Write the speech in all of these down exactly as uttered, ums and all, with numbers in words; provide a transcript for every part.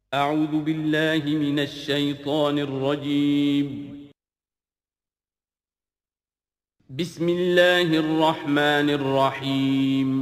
اعوذ باللہ من الشیطان الرجیم بسم اللہ الرحمن الرحیم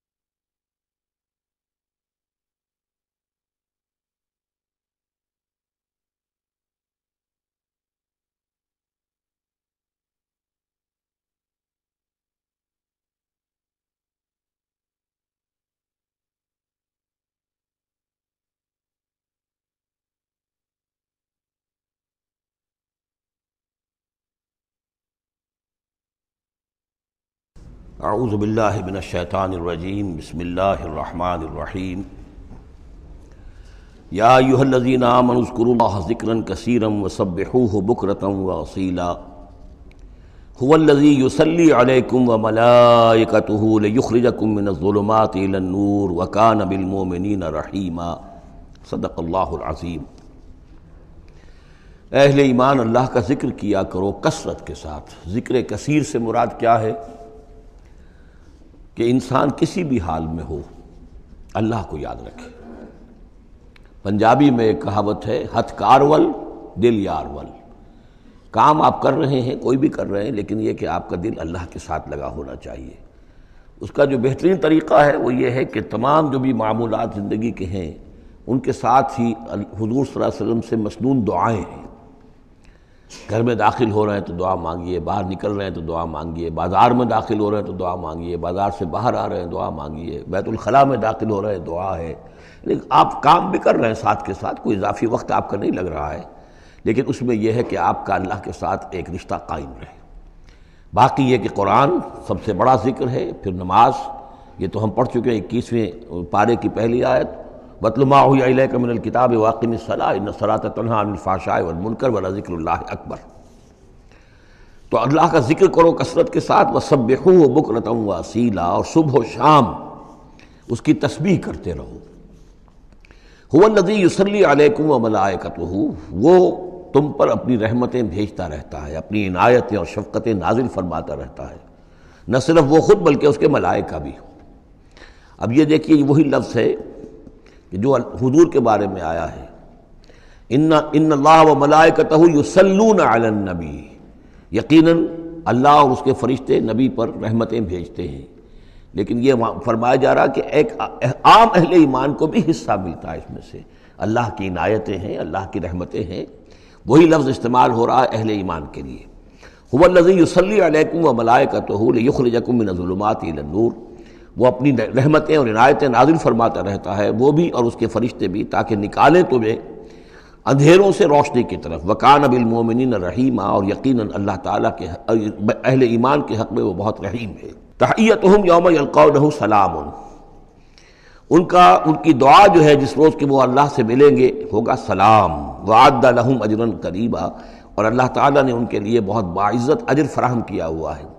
اعوذ باللہ من الشیطان الرجیم بسم اللہ الرحمن الرحیم یا ایھا الذین آمنوا اذکروا اللہ ذکرا کثیرا وسبحوہ بکرۃ واصیلا هو الذی یصلی علیکم وملائکتہ لیخرجکم من الظلمات الی النور وکان بالمؤمنین رحیما صدق اللہ العظیم۔ اہل ایمان اللہ کا ذکر کیا کرو کثرت کے ساتھ۔ ذکر کثیر سے مراد کیا ہے؟ کہ انسان کسی بھی حال میں ہو اللہ کو یاد رکھے۔ پنجابی میں ایک کہاوت ہے، ہتھ کارول دل یارول۔ کام آپ کر رہے ہیں، کوئی بھی کر رہے ہیں، لیکن یہ کہ آپ کا دل اللہ کے ساتھ لگا ہونا چاہیے۔ اس کا جو بہترین طریقہ ہے وہ یہ ہے کہ تمام جو بھی معمولات زندگی کے ہیں ان کے ساتھ ہی حضور صلی اللہ علیہ وسلم سے مسنون دعائیں ہیں۔ گھر میں داخل ہو رہے ہیں تو دعا مانگیے، باہر نکل رہے ہیں تو دعا مانگیے، بازار میں داخل ہو رہے ہیں تو دعا مانگیے، بازار سے باہر آ رہے ہیں دعا مانگیے، بیت الخلاء میں داخل ہو رہے ہیں دعا ہے۔ لیکن آپ کام بھی کر رہے ہیں ساتھ کے ساتھ، کوئی اضافی وقت آپ کا نہیں لگ رہا ہے، لیکن اس میں یہ ہے کہ آپ کا اللہ کے ساتھ ایک رشتہ قائم رہے۔ باقی یہ کہ قرآن سب سے بڑا ذکر ہے، پھر نماز، یہ تو ہم پڑھ چکے ہیں اکیسویں پارے کی پہلی آیت، وَاتْلُ مَا أُوحِيَ إِلَيْكَ مِنَ الْكِتَابِ وَأَقِمِ الصَّلَاةَ إِنَّ الصَّلَاةَ تَنْهَىٰ عَنِ الْفَحْشَاءِ وَالْمُنكَرِ وَلَذِكْرُ اللَّهِ أَكْبَرُ۔ تو اللہ کا ذکر کرو کثرت کے ساتھ، وَسَبِّحُوهُ بُكْرَةً وَأَصِيلًا، اور صبح و شام اس کی تسبیح کرتے رہو۔ هُوَ الَّذِي يُصَلِّي عَلَيْكُمْ وَمَلَائِكَتُهُ، وہ تم پر اپنی رحمتیں بھیجتا رہتا ہے، اپنی عنایتیں اور شفقتیں نازل فرماتا رہتا ہے، نہ صرف وہ خود بلکہ اس کے ملائکہ بھی۔ اب یہ دیکھیے وہی لفظ ہے کہ جو حضور کے بارے میں آیا ہے، ان ان اللہ وملائکتہ یصلون علی النبی، یقیناً اللہ اور اس کے فرشتے نبی پر رحمتیں بھیجتے ہیں، لیکن یہ فرمایا جا رہا کہ ایک عام اہل ایمان کو بھی حصہ ملتا ہے اس میں سے، اللہ کی عنایتیں ہیں، اللہ کی رحمتیں ہیں۔ وہی لفظ استعمال ہو رہا ہے اہل ایمان کے لیے۔ هو الذی یصلی علیکم وملائکتہ لیخرجکم من الظلمات الی النور، وہ اپنی رحمتیں اور عنایتیں نازل فرماتا رہتا ہے، وہ بھی اور اس کے فرشتے بھی، تاکہ نکالیں تمہیں اندھیروں سے روشنی کی طرف۔ وَكَانَ بِالْمُؤْمِنِينَ رَحِيمًا، اور یقیناً اللہ تعالیٰ کے اہل ایمان کے حق میں وہ بہت رحیم ہے۔ تحیتہم یوم یلقونہ سلام، ان کا ان کی دعا جو ہے جس روز کہ وہ اللہ سے ملیں گے ہوگا سلام۔ وَأَعَدَّ لَهُمْ أَجْرًا قَرِيبًا، اور اللہ تعالیٰ نے ان کے لیے بہت باعزت اجر فراہم کیا ہوا ہے۔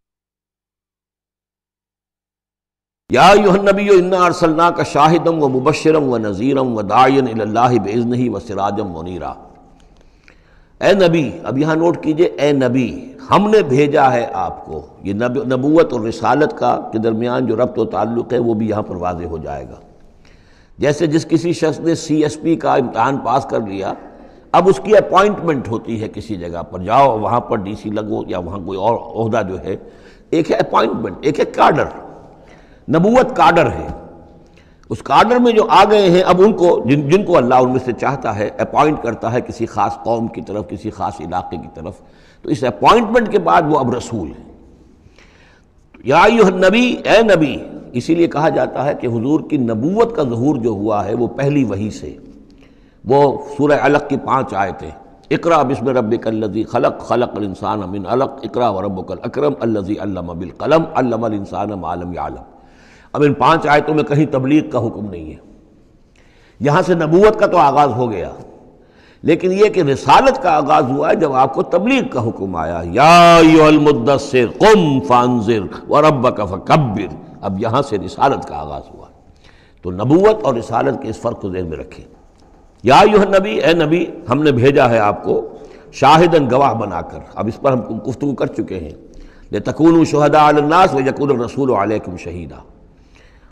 یا ایھا النبی انا ارسلناک شاہدا ومبشرا ونذیرا وداعیا الی اللہ باذنہ وسراجا منیرا۔ اے نبی، اب یہاں نوٹ کیجئے، اے نبی، ہم نے بھیجا ہے آپ کو۔ یہ نبوت اور رسالت کا کے درمیان جو ربط و تعلق ہے وہ بھی یہاں پر واضح ہو جائے گا۔ جیسے جس کسی شخص نے سی ایس پی کا امتحان پاس کر لیا، اب اس کی اپوائنٹمنٹ ہوتی ہے کسی جگہ پر، جاؤ وہاں پر ڈی سی لگو یا وہاں کوئی اور عہدہ جو ہے، ایک ہے اپوائنٹمنٹ، ایک ہے کاڈر۔ نبوت کاڈر ہے، اس کاڈر میں جو آ گئے ہیں اب ان کو جن, جن کو اللہ ان میں سے چاہتا ہے اپوائنٹ کرتا ہے کسی خاص قوم کی طرف، کسی خاص علاقے کی طرف، تو اس اپوائنٹمنٹ کے بعد وہ اب رسول ہے۔ یا ایھا النبی، اے نبی، اسی لیے کہا جاتا ہے کہ حضور کی نبوت کا ظہور جو ہوا ہے وہ پہلی وحی سے۔ وہ سورہ علق کی پانچ آیتیں، اقرأ بسم ربک الذی خلق خلق الانسان من علق اقرأ وربک الاکرم الذی علم بالقلم علم الانسان ما لم یعلم۔ اب ان پانچ آیتوں میں کہیں تبلیغ کا حکم نہیں ہے، یہاں سے نبوت کا تو آغاز ہو گیا، لیکن یہ کہ رسالت کا آغاز ہوا ہے جب آپ کو تبلیغ کا حکم آیا، یا ایھا المدثر قم فانذر وربک فکبر۔ اب یہاں سے رسالت کا آغاز ہوا، تو نبوت اور رسالت کے اس فرق کو ذہن میں رکھیں۔ یا ایھا النبی، اے نبی، ہم نے بھیجا ہے آپ کو شاہداً گواہ بنا کر۔ اب اس پر ہم گفتگو کر چکے ہیں، لتکونوا شہداء علی الناس ویکون الرسول علیکم شہیدا۔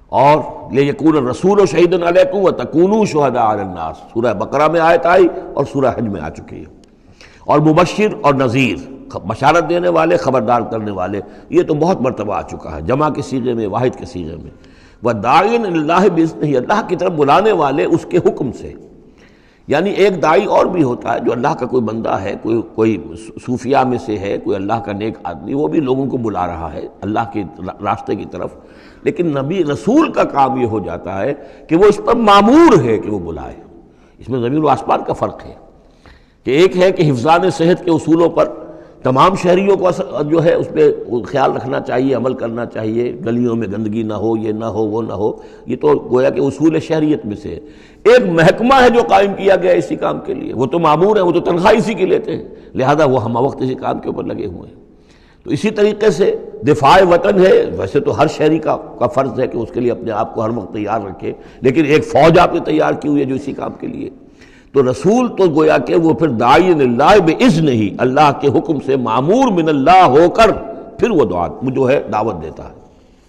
اور لیکون الرسول شہیدا علیکم وتکونوا شہداء علی الناس، سورہ بقرہ میں آیت آئی اور سورہ حج میں آ چکی ہے۔ اور مبشر اور نذیر، بشارت دینے والے، خبردار کرنے والے، یہ تو بہت مرتبہ آ چکا ہے، جمع کے صیغے میں، واحد کے صیغے میں۔ وَدَاعٍ إِلَى اللَّهِ بِإِذْنِهِ، اللہ کی طرف بلانے والے اس کے حکم سے۔ یعنی ایک داعی اور بھی ہوتا ہے جو اللہ کا کوئی بندہ ہے، کوئی کوئی صوفیاء میں سے ہے، کوئی اللہ کا نیک آدمی، وہ بھی لوگوں کو بلا رہا ہے اللہ کے راستے کی طرف، لیکن نبی رسول کا کام یہ ہو جاتا ہے کہ وہ اس پر مامور ہے کہ وہ بلائے۔ اس میں زمین و آسمان کا فرق ہے کہ ایک ہے کہ حفظان صحت کے اصولوں پر تمام شہریوں کو جو ہے اس پہ خیال رکھنا چاہیے، عمل کرنا چاہیے، گلیوں میں گندگی نہ ہو، یہ نہ ہو، وہ نہ ہو، یہ تو گویا کہ اصول شہریت میں سے ہے۔ ایک محکمہ ہے جو قائم کیا گیا اسی کام کے لیے، وہ تو مامور ہیں، وہ تو تنخواہ اسی کی لیتے ہیں، لہذا وہ ہم وقت اسی کام کے اوپر لگے ہوئے ہیں۔ تو اسی طریقے سے دفاع وطن ہے، ویسے تو ہر شہری کا کا فرض ہے کہ اس کے لیے اپنے آپ کو ہر وقت تیار رکھے، لیکن ایک فوج آپ نے تیار کی ہوئی ہے جو اسی کام کے لیے۔ تو رسول تو گویا کہ وہ پھر داعی اللہ بِإِذْنِهِ ہی اللہ کے حکم سے معمور من اللہ ہو کر پھر وہ دعا جو ہے دعوت دیتا ہے۔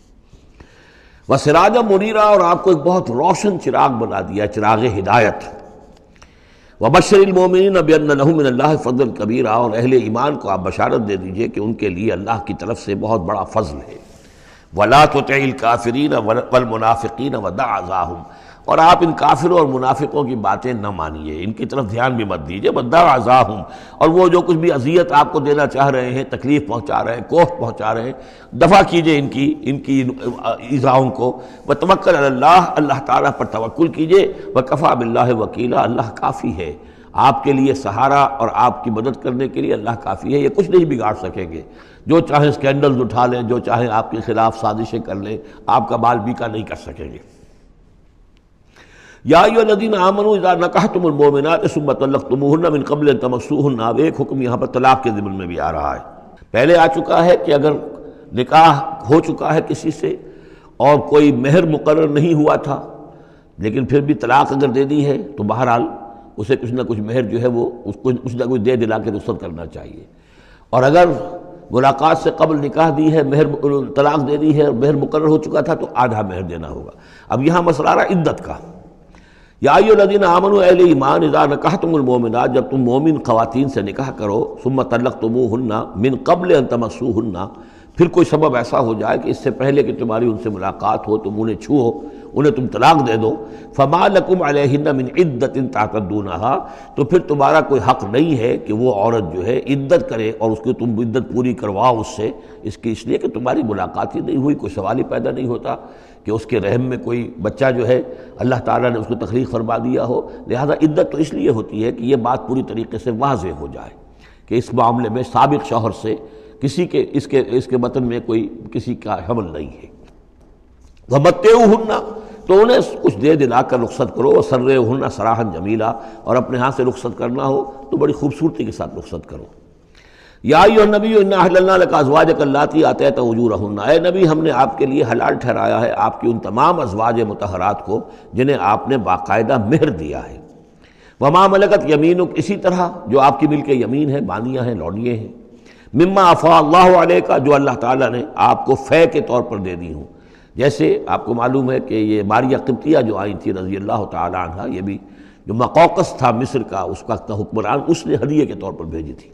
وَسِرَاجًا مُنِيرًا، اور آپ کو ایک بہت روشن چراغ بنا دیا، چراغ ہدایت۔ وَبَشِّرِ الْمُؤْمِنِينَ بِأَنَّ لَهُم مِّنَ اللَّهِ فَضْلًا كَبِيرًا، اور اہل ایمان کو آپ بشارت دے دیجئے کہ ان کے لیے اللہ کی طرف سے بہت بڑا فضل ہے۔ وَلَا تُطِعِ الْكَافِرِينَ وَالْمُنَافِقِينَ وَدَعْ أَذَاهُمْ، اور آپ ان کافروں اور منافقوں کی باتیں نہ مانیے، ان کی طرف دھیان بھی مت دیجیے۔ وَدَعْ أَذَاهُمْ، اور وہ جو کچھ بھی اذیت آپ کو دینا چاہ رہے ہیں، تکلیف پہنچا رہے ہیں، کوفت پہنچا رہے ہیں، دفع کیجئے ان کی ان کی ایذاؤں کو۔ وَتَوَکَّلْ عَلَى اللَّهِ، اللہ تعالیٰ پر توکل کیجئے۔ وَكَفَىٰ بِاللَّهِ وَكِيلًا، اللہ کافی ہے آپ کے لیے سہارا اور آپ کی مدد کرنے کے لیے اللہ کافی ہے، یہ کچھ نہیں بگاڑ سکیں گے۔ جو چاہیں اسکینڈلز اٹھا لیں، جو چاہیں آپ کے خلاف سازشیں کر لیں، آپ کا بال بیکا نہیں کر سکیں گے۔ یا ایھا الذین آمنوا اذا نکحتم المؤمنات ثم طلقتموہن من قبل ان تمسوہن، اب ایک حکم یہاں پر طلاق کے ضمن میں بھی آ رہا ہے۔ پہلے آ چکا ہے کہ اگر نکاح ہو چکا ہے کسی سے اور کوئی مہر مقرر نہیں ہوا تھا، لیکن پھر بھی طلاق اگر دے دی ہے تو بہرحال اسے کچھ نہ کچھ مہر جو ہے وہ اس کو کچھ نہ کچھ دے دلا کے رخصت کرنا چاہیے۔ اور اگر ملاقات سے قبل نکاح دی ہے، مہر طلاق دے دی ہے اور مہر مقرر ہو چکا تھا تو آدھا مہر دینا ہوگا۔ اب یہاں مسئلہ آ رہا ہے عدت کا۔ یا ایھا الذین آمنوا، اہل ایمان، اذا نکحتم المؤمنات، جب تم مومن خواتین سے نکاح کرو، ثم طلقتموہن من قبل ان تمسوہن، پھر کوئی سبب ایسا ہو جائے کہ اس سے پہلے کہ تمہاری ان سے ملاقات ہو، تم انہیں چھو، انہیں تم طلاق دے دو، فما لکم علیہن من عدت تعتدونہا، تو پھر تمہارا کوئی حق نہیں ہے کہ وہ عورت جو ہے عدت کرے اور اس کو تم عدت پوری کرواؤ اس سے، اس کی اس لیے کہ تمہاری ملاقات ہی نہیں ہوئی، کوئی سوال ہی پیدا نہیں ہوتا کہ اس کے رحم میں کوئی بچہ جو ہے اللہ تعالیٰ نے اس کو تخلیق فرما دیا ہو۔ لہذا عدت تو اس لیے ہوتی ہے کہ یہ بات پوری طریقے سے واضح ہو جائے کہ اس معاملے میں سابق شوہر سے کسی کے اس کے اس کے بطن میں کوئی کسی کا حمل نہیں ہے۔ وَمَتِّعُوهُنَّ، تو انہیں کچھ دے دلا کر رخصت کرو، وَسَرِّحُوهُنَّ سَرَاحًا جَمِيلًا، اور اپنے ہاں سے رخصت کرنا ہو تو بڑی خوبصورتی کے ساتھ رخصت کرو۔ یا ایھا النبی انا احللنا لک ازواجک اللاتی آتیت اجورہن، اے نبی ہم نے آپ کے لیے حلال ٹھہرایا ہے آپ کی ان تمام ازواج مطہرات کو جنہیں آپ نے باقاعدہ مہر دیا ہے۔ وما ملکت یمینک، اسی طرح جو آپ کی ملک یمین ہے، بانیاں ہیں، لونڈیے ہیں۔ مما افاء اللہ علیک، جو اللہ تعالیٰ نے آپ کو فے کے طور پر دے دی ہوں، جیسے آپ کو معلوم ہے کہ یہ ماریہ قبطیہ جو آئی تھی رضی اللہ تعالیٰ عنہ، یہ بھی جو مقوقس تھا مصر کا اس کا حکمران، اس نے ہدیے کے طور پر بھیجی تھی۔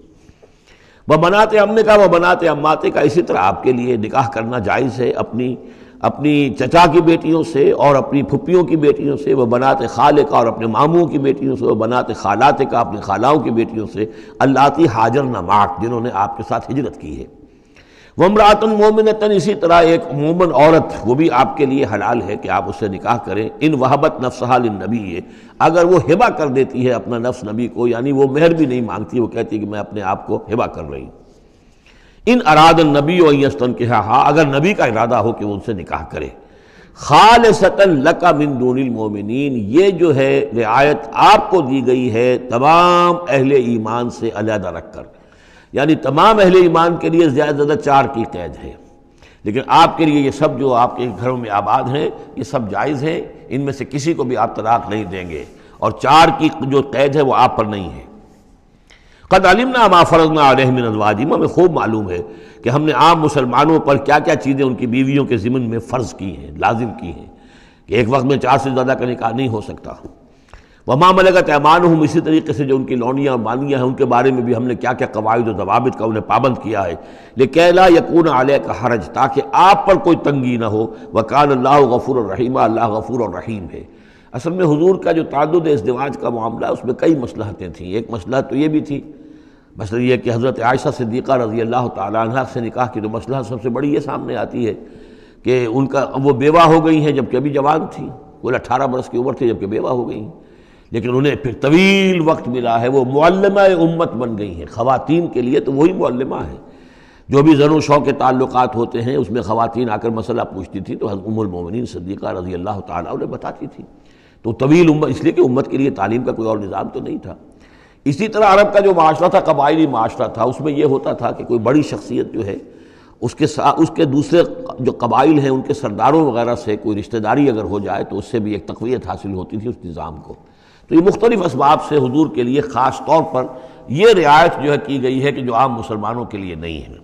وبنات عمک وبنات عماتک، اسی طرح آپ کے لیے نکاح کرنا جائز ہے اپنی اپنی چچا کی بیٹیوں سے اور اپنی پھپھیوں کی بیٹیوں سے، وبنات خالک، اور اپنے ماموں کی بیٹیوں سے، وبنات خالاتک، اپنی خالاؤں کی بیٹیوں سے، اللاتی ہاجرن معک، جنہوں نے آپ کے ساتھ ہجرت کی ہے۔ وامرأۃ مومنۃ، اسی طرح ایک مومن عورت وہ بھی آپ کے لیے حلال ہے کہ آپ اس سے نکاح کریں۔ ان وہبت نفسہا للنبی، اگر وہ ہبہ کر دیتی ہے اپنا نفس نبی کو، یعنی وہ مہر بھی نہیں مانگتی، وہ کہتی ہے کہ میں اپنے آپ کو ہبہ کر رہی ہوں۔ ان اراد النبی ان یستنکحھا، اگر نبی کا ارادہ ہو کہ وہ ان سے نکاح کرے۔ خالصۃ لک من دون المؤمنین، یہ جو ہے رعایت آپ کو دی گئی ہے تمام اہل ایمان سے علیحدہ رکھ کر، یعنی تمام اہل ایمان کے لیے زیادہ زیادہ چار کی قید ہے، لیکن آپ کے لیے یہ سب جو آپ کے گھروں میں آباد ہیں یہ سب جائز ہیں، ان میں سے کسی کو بھی آپ طلاق نہیں دیں گے، اور چار کی جو قید ہے وہ آپ پر نہیں ہے۔ قد علمنا ما فرضنا علیہم من ازواجہم، ہمیں خوب معلوم ہے کہ ہم نے عام مسلمانوں پر کیا کیا چیزیں ان کی بیویوں کے ضمن میں فرض کی ہیں، لازم کی ہیں۔ کہ ایک وقت میں چار سے زیادہ کا نکاح نہیں ہو سکتا۔ وما ملکت ایمانہم، اسی طریقے سے جو ان کی لونیاں اور مانیاں ہیں ان کے بارے میں بھی ہم نے کیا کیا قواعد و ضوابط کا انہیں پابند کیا ہے، لکہ لا یکون علیک حرج، تاکہ آپ پر کوئی تنگی نہ ہو، وکان اللہ غفور الرحیم، اللہ غفور الرحیم ہے۔ اصل میں حضور کا جو تعدد ازدواج کا معاملہ اس میں کئی مصلحتیں تھیں۔ ایک مصلحت تو یہ بھی تھی، مثلا یہ کہ حضرت عائشہ صدیقہ رضی اللہ تعالیٰ عنہ سے نکاح کی جو مسئلہ سب سے بڑی یہ سامنے آتی ہے کہ ان کا وہ بیوہ ہو گئی ہیں جبکہ ابھی جوان تھی، وہ اٹھارہ برس کی عمر تھی جبکہ بیوہ ہو گئی ہیں، لیکن انہیں پھر طویل وقت ملا ہے، وہ معلمہ امت بن گئی ہیں۔ خواتین کے لیے تو وہی معلمہ ہے، جو بھی زن و شو کے تعلقات ہوتے ہیں اس میں خواتین آ کر مسئلہ پوچھتی تھی تو حضرت ام المومنین صدیقہ رضی اللہ تعالیٰ انہیں بتاتی تھی۔ تو طویل امت اس لیے کہ امت کے لیے تعلیم کا کوئی اور نظام تو نہیں تھا۔ اسی طرح عرب کا جو معاشرہ تھا قبائلی معاشرہ تھا، اس میں یہ ہوتا تھا کہ کوئی بڑی شخصیت جو ہے اس کے ساتھ اس کے دوسرے جو قبائل ہیں ان کے سرداروں وغیرہ سے کوئی رشتہ داری اگر ہو جائے تو اس سے بھی ایک تقویت حاصل ہوتی تھی اس نظام کو۔ تو یہ مختلف اسباب سے حضور کے لیے خاص طور پر یہ رعایت جو ہے کی گئی ہے کہ جو عام مسلمانوں کے لیے نہیں ہے۔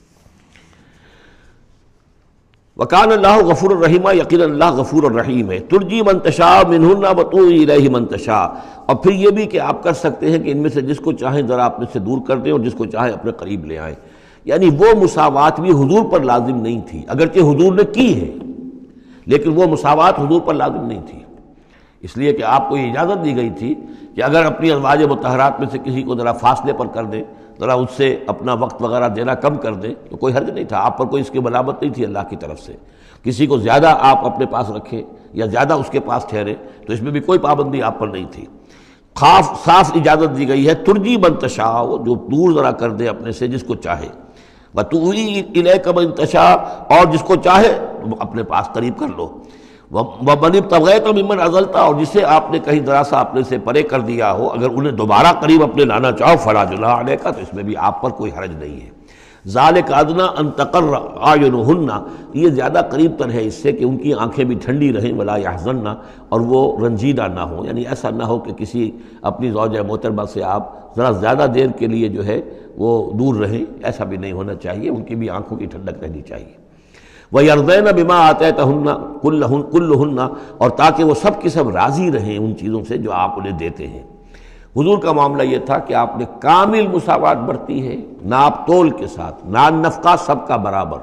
وَكَانَ اللَّهُ غَفُورًا رَحِيمًا، یقینا اللہ غفور الرحیم ہے۔ ترجی من تشاء منہن وتؤوی الیہ من تشاء، اور پھر یہ بھی کہ آپ کر سکتے ہیں کہ ان میں سے جس کو چاہیں ذرا اپنے سے دور کر دیں اور جس کو چاہیں اپنے قریب لے آئیں، یعنی وہ مساوات بھی حضور پر لازم نہیں تھی، اگرچہ حضور نے کی ہے لیکن وہ مساوات حضور پر لازم نہیں تھی، اس لیے کہ آپ کو یہ اجازت دی گئی تھی کہ اگر اپنی ازواج مطہرات میں سے کسی کو ذرا فاصلے پر کر دیں، ذرا اس سے اپنا وقت وغیرہ دینا کم کر دیں تو کوئی حرج نہیں تھا، آپ پر کوئی اس کی ملامت نہیں تھی اللہ کی طرف سے۔ کسی کو زیادہ آپ اپنے پاس رکھیں یا زیادہ اس کے پاس ٹھہرے تو اس میں بھی کوئی پابندی آپ پر نہیں تھی۔ خاص صاف اجازت دی گئی ہے، ترجی من تشاء، جو دور ذرا کر دے اپنے سے جس کو چاہے، وتؤوی الیک من تشاء، اور جس کو چاہے اپنے پاس قریب کر لو، وَمَنِ ابْتَغَيْتَ مِمَّنْ عَزَلْتَ، اور جسے آپ نے کہیں ذرا سا اپنے سے پرے کر دیا ہو اگر انہیں دوبارہ قریب اپنے لانا چاہو فَلَا جُنَاحَ عَلَيْكَ، تو اس میں بھی آپ پر کوئی حرج نہیں ہے۔ ذَلِكَ أَدْنَىٰ أَن تَقَرَّ أَعْيُنُهُنَّ، یہ زیادہ قریب تر ہے اس سے کہ ان کی آنکھیں بھی ٹھنڈی رہیں، وَلَا يَحْزَنَّ، اور وہ رنجیدہ نہ ہوں، یعنی ایسا نہ ہو کہ کسی اپنی زوجہ محترمہ سے آپ ذرا زیادہ دیر کے لیے جو ہے وہ دور رہیں، ایسا بھی نہیں ہونا چاہیے، ان کی بھی آنکھوں کی ٹھنڈک رہنی چاہیے۔ وَيَرْضَيْنَ بِمَا آتَيْتَهُنَّ كُلُّهُنَّ، اور تاکہ وہ سب کی سب راضی رہیں ان چیزوں سے جو آپ انہیں دیتے ہیں۔ حضور کا معاملہ یہ تھا کہ آپ نے کامل مساوات برتی ہے، ناپ تول کے ساتھ، نان نفقہ سب کا برابر،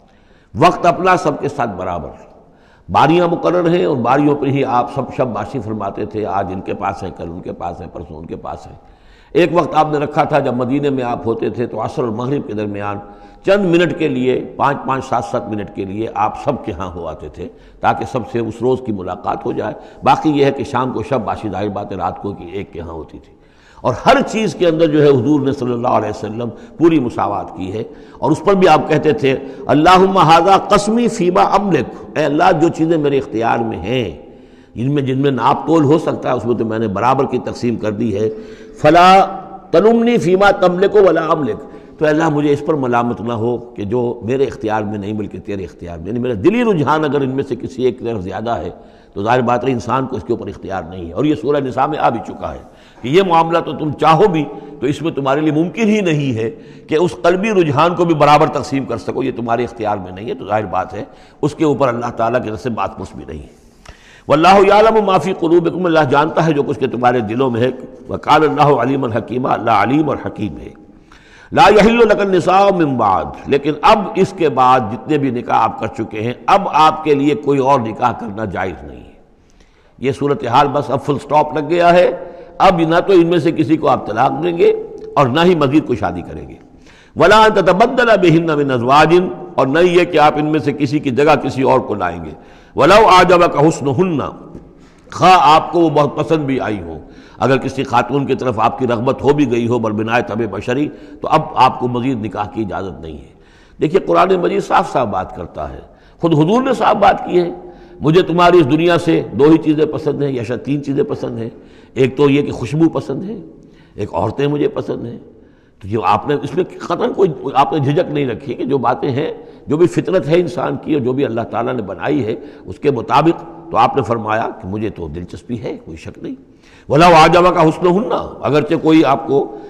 وقت اپنا سب کے ساتھ برابر، باریاں مقرر ہیں اور باریوں پر ہی آپ سب شب باشی فرماتے تھے، آج ان کے پاس ہیں، کل ان کے پاس ہیں، پرسوں ان کے پاس ہیں۔ ایک وقت آپ نے رکھا تھا جب مدینے میں آپ ہوتے تھے تو عصر اور مغرب کے درمیان چند منٹ کے لیے، پانچ پانچ سات سات منٹ کے لیے آپ سب کے ہاں ہو آتے تھے تاکہ سب سے اس روز کی ملاقات ہو جائے۔ باقی یہ ہے کہ شام کو شب باشی، ظاہر بات ہے رات کو کہ ایک کے ہاں ہوتی تھی، اور ہر چیز کے اندر جو ہے حضور نے صلی اللہ علیہ وسلم پوری مساوات کی ہے۔ اور اس پر بھی آپ کہتے تھے اللہم ھذا قسمی فیما املک، اے اللہ جو چیزیں میرے اختیار میں ہیں، جن میں جن میں ناپ تول ہو سکتا ہے اس میں تو میں نے برابر کی تقسیم کر دی ہے، فلا تلمنی فیما تملک ولا املک، تو اللہ مجھے اس پر ملامت نہ ہو کہ جو میرے اختیار میں نہیں بلکہ تیرے اختیار میں، یعنی میرا دلی رجحان اگر ان میں سے کسی ایک طرف زیادہ ہے تو ظاہر بات ہے انسان کو اس کے اوپر اختیار نہیں ہے، اور یہ سورہ نساء میں آ بھی چکا ہے کہ یہ معاملہ تو تم چاہو بھی تو اس میں تمہارے لیے ممکن ہی نہیں ہے کہ اس قلبی رجحان کو بھی برابر تقسیم کر سکو، یہ تمہارے اختیار میں نہیں ہے، تو ظاہر بات ہے اس کے اوپر اللہ تعالیٰ کی طرف سے بات پوچھ بھی نہیں ہے۔ واللہ یعلم ما فی قلوبکم، اللہ جانتا ہے جو کچھ کہ تمہارے دلوں میں ہے، وکان اللہ علیما حکیما، اللہ علیم اور حکیم ہے۔ لا یحل لک النساء من بعد، لیکن اب اس کے بعد جتنے بھی نکاح آپ کر چکے ہیں اب آپ کے لیے کوئی اور نکاح کرنا جائز نہیں ہے۔ یہ صورتحال بس اب فل سٹاپ لگ گیا ہے، اب نہ تو ان میں سے کسی کو آپ طلاق دیں گے اور نہ ہی مزید کوئی شادی کریں گے۔ ولا ان تتبدل بہن من ازواج، اور نہ یہ کہ آپ ان میں سے کسی کی جگہ کسی اور کو لائیں گے۔ ولو اعجبک حسنہن، خواہ آپ کو وہ بہت پسند بھی آئی ہو، اگر کسی خاتون کی طرف آپ کی رغبت ہو بھی گئی ہو بربنائے طبع بشری، تو اب آپ کو مزید نکاح کی اجازت نہیں ہے۔ دیکھیے قرآن مجید صاف صاف بات کرتا ہے، خود حضور نے صاف بات کی ہے، مجھے تمہاری اس دنیا سے دو ہی چیزیں پسند ہیں یا شاید تین چیزیں پسند ہیں، ایک تو یہ کہ خوشبو پسند ہے، ایک عورتیں مجھے پسند ہیں۔ تو جو آپ نے اس میں قطعاً کوئی آپ نے جھجک نہیں رکھی کہ جو باتیں ہیں، جو بھی فطرت ہے انسان کی اور جو بھی اللہ تعالیٰ نے بنائی ہے اس کے مطابق، تو آپ نے فرمایا کہ مجھے تو دلچسپی ہے، کوئی شک نہیں۔ وَلَوْ أَعْجَبَكَ حُسْنُهُنَّ، اگرچہ کوئی آپ کو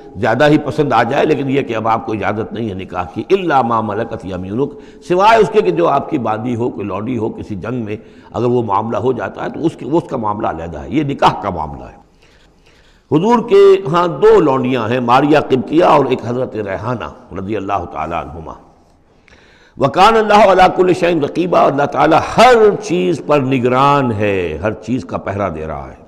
زیادہ ہی پسند آ جائے، لیکن یہ کہ اب آپ کو اجازت نہیں ہے نکاح کی، الا ما ملکت یمینک، سوائے اس کے کہ جو آپ کی باندھی ہو، کوئی لوڈی ہو، کسی جنگ میں اگر وہ معاملہ ہو جاتا ہے تو اس کی اس کا معاملہ علیحدہ ہے، یہ نکاح کا معاملہ ہے۔ حضور کے ہاں دو لونڈیاں ہیں، ماریہ قبطیہ اور ایک حضرت ریحانہ رضی اللہ تعالیٰ عنہما۔ وَكَانَ اللَّهُ عَلَىٰ كُلِّ شَيْءٍ رَقِيبًا، اللہ تعالیٰ ہر چیز پر نگران ہے، ہر چیز کا پہرا دے رہا ہے۔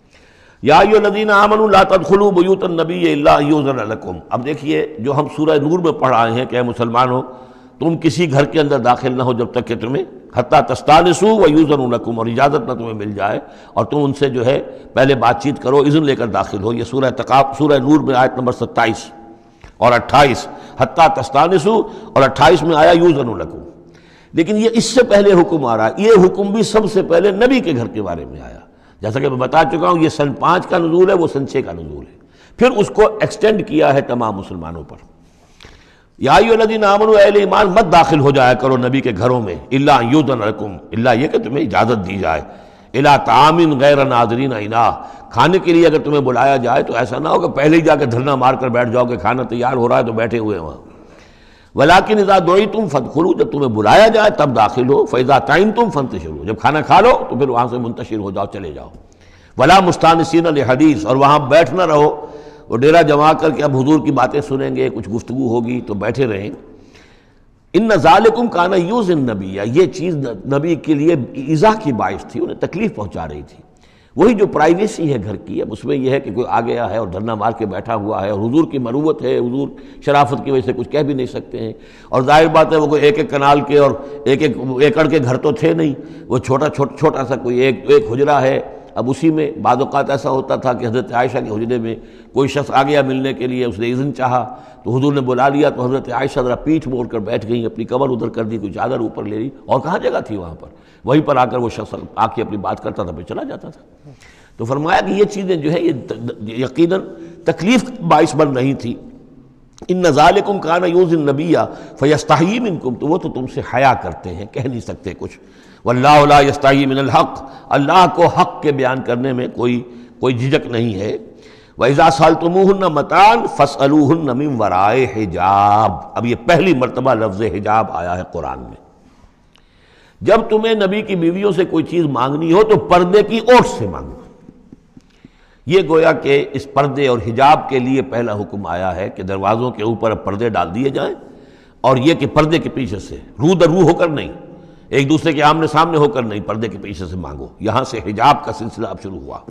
یا ایھا الذین آمنوا لا تدخلوا بیوت النبی الا ان یؤذن لکم، اب دیکھیے جو ہم سورہ نور میں پڑھ آئے ہیں کہ اے مسلمانوں تم کسی گھر کے اندر داخل نہ ہو جب تک کہ تمہیں حتیٰ تستانسوا ویؤذن لکم، اور اجازت نہ تمہیں مل جائے اور تم ان سے جو ہے پہلے بات چیت کرو، اذن لے کر داخل ہو۔ یہ سورہ تقابل سورہ نور میں آیت نمبر ستائیس اور اٹھائیس، حتیٰ تستانسوا، اور اٹھائیس میں آیا یؤذن لکم۔ لیکن یہ اس سے پہلے حکم آ رہا ہے، یہ حکم بھی سب سے پہلے نبی کے گھر کے بارے میں آیا، جیسا کہ میں بتا چکا ہوں یہ سن پانچ کا نزول ہے، وہ سن چھ کا نزول ہے، پھر اس کو ایکسٹینڈ کیا ہے تمام مسلمانوں پر۔ یا ایھا الذین آمنوا، اہل ایمان مت داخل ہو جایا کرو نبی کے گھروں میں، الا ان یؤذن لکم، الا یہ کہ تمہیں اجازت دی جائے، الی طعام غیر ناظرین اناہ، کھانے کے لیے اگر تمہیں بلایا جائے تو ایسا نہ ہو کہ پہلے ہی جا کے دھرنا مار کر بیٹھ جاؤ کہ کھانا تیار ہو رہا ہے تو بیٹھے ہوئے وہاں۔ ولیکن اذا دعیتم فادخلوا، جب تمہیں بلایا جائے تب داخل ہو، فاذا طعمتم فانتشروا، جب کھانا کھا لو تو پھر وہاں سے منتشر ہو جاؤ، چلے جاؤ۔ ولا مستانسین لحدیث، اور وہاں بیٹھ نہ رہو وہ ڈیرا جما کر کے اب حضور کی باتیں سنیں گے، کچھ گفتگو ہوگی تو بیٹھے رہیں۔ ان ذالکم کان یؤذی النبی، یہ چیز نبی کے لیے ایذا کی باعث تھی، انہیں تکلیف پہنچا رہی تھی۔ وہی جو پرائیویسی ہے گھر کی، اب اس میں یہ ہے کہ کوئی آ گیا ہے اور دھرنا مار کے بیٹھا ہوا ہے، اور حضور کی مروت ہے، حضور شرافت کی وجہ سے کچھ کہہ بھی نہیں سکتے ہیں، اور ظاہر بات ہے وہ کوئی ایک ایک کنال کے اور ایک ایک ایکڑ کے گھر تو تھے نہیں، وہ چھوٹا چھوٹا چھوٹا سا کوئی ایک ایک حجرہ ہے۔ اب اسی میں بعض اوقات ایسا ہوتا تھا کہ حضرت عائشہ کے حجرے میں کوئی شخص آ گیا ملنے کے لیے، اس نے اذن چاہا تو حضور نے بلا لیا، تو حضرت عائشہ ذرا پیٹھ موڑ کر بیٹھ گئیں، اپنی کمر ادھر کر دی، کوئی چادر اوپر لے لی، اور کہاں جگہ تھی وہاں پر، وہیں پر آ کر وہ شخص آ کے اپنی بات کرتا تھا پھر چلا جاتا تھا۔ تو فرمایا کہ یہ چیزیں جو ہے یہ یقیناً تکلیف باعث بن رہی تھی۔ ان ذالکم کان یؤذی النبی فیستحیی منکم، تو وہ تو تم سے حیا کرتے ہیں، کہہ نہیں سکتے کچھ۔ واللہ لا یستحیی من الحق، اللہ کو حق کے بیان کرنے میں کوئی کوئی جھجک نہیں ہے۔ وَإِذَا سَأَلْتُمُوهُنَّ مَتَاعًا فَاسْأَلُوهُنَّ مِنْ وَرَاءِ حِجَاب، اب یہ پہلی مرتبہ لفظ حجاب آیا ہے قرآن میں۔ جب تمہیں نبی کی بیویوں سے کوئی چیز مانگنی ہو تو پردے کی اوٹ سے مانگو۔ یہ گویا کہ اس پردے اور حجاب کے لیے پہلا حکم آیا ہے کہ دروازوں کے اوپر پردے ڈال دیے جائیں، اور یہ کہ پردے کے پیچھے سے رو در رو ہو کر نہیں، ایک دوسرے کے آمنے سامنے ہو کر نہیں، پردے کے پیچھے سے مانگو۔ یہاں سے حجاب کا سلسلہ اب شروع ہوا۔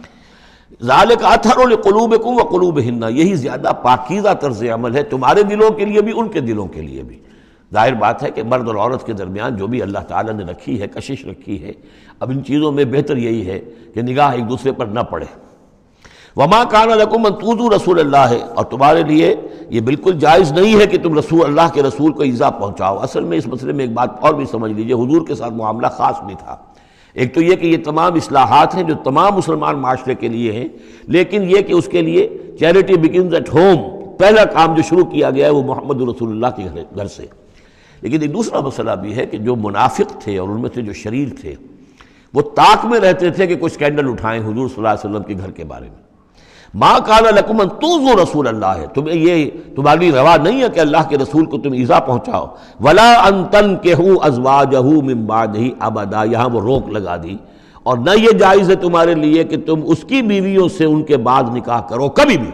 ذالک اطہر لقلوبکم وقلوبہن، یہی زیادہ پاکیزہ طرز عمل ہے تمہارے دلوں کے لیے بھی، ان کے دلوں کے لیے بھی۔ ظاہر بات ہے کہ مرد اور عورت کے درمیان جو بھی اللہ تعالیٰ نے رکھی ہے، کشش رکھی ہے، اب ان چیزوں میں بہتر یہی ہے کہ نگاہ ایک دوسرے پر نہ پڑے۔ وما کان لکم ان تؤذوا رسول اللہ، اور تمہارے لیے یہ بالکل جائز نہیں ہے کہ تم رسول اللہ کے رسول کو ایذا پہنچاؤ۔ اصل میں اس مسئلے میں ایک بات اور بھی سمجھ لیجئے، حضور کے ساتھ معاملہ خاص بھی تھا۔ ایک تو یہ کہ یہ تمام اصلاحات ہیں جو تمام مسلمان معاشرے کے لیے ہیں، لیکن یہ کہ اس کے لیے چیریٹی بگنز ایٹ ہوم، پہلا کام جو شروع کیا گیا ہے وہ محمد رسول اللہ کے گھر سے۔ لیکن ایک دوسرا مسئلہ بھی ہے کہ جو منافق تھے اور ان میں سے جو شریر تھے، وہ طاق میں رہتے تھے کہ کوئی سکینڈل اٹھائیں حضور صلی اللہ علیہ وسلم کے گھر کے بارے میں۔ ما کان لکم ان تؤذوا رسول اللہ، تمہیں یہ تمہاری روا نہیں ہے کہ اللہ کے رسول کو تم ایذا پہنچاؤ۔ ولا ان تنکحوا ازواجہ من بعدہ ابدا، یہاں وہ روک لگا دی، اور نہ یہ جائز ہے تمہارے لیے کہ تم اس کی بیویوں سے ان کے بعد نکاح کرو کبھی بھی۔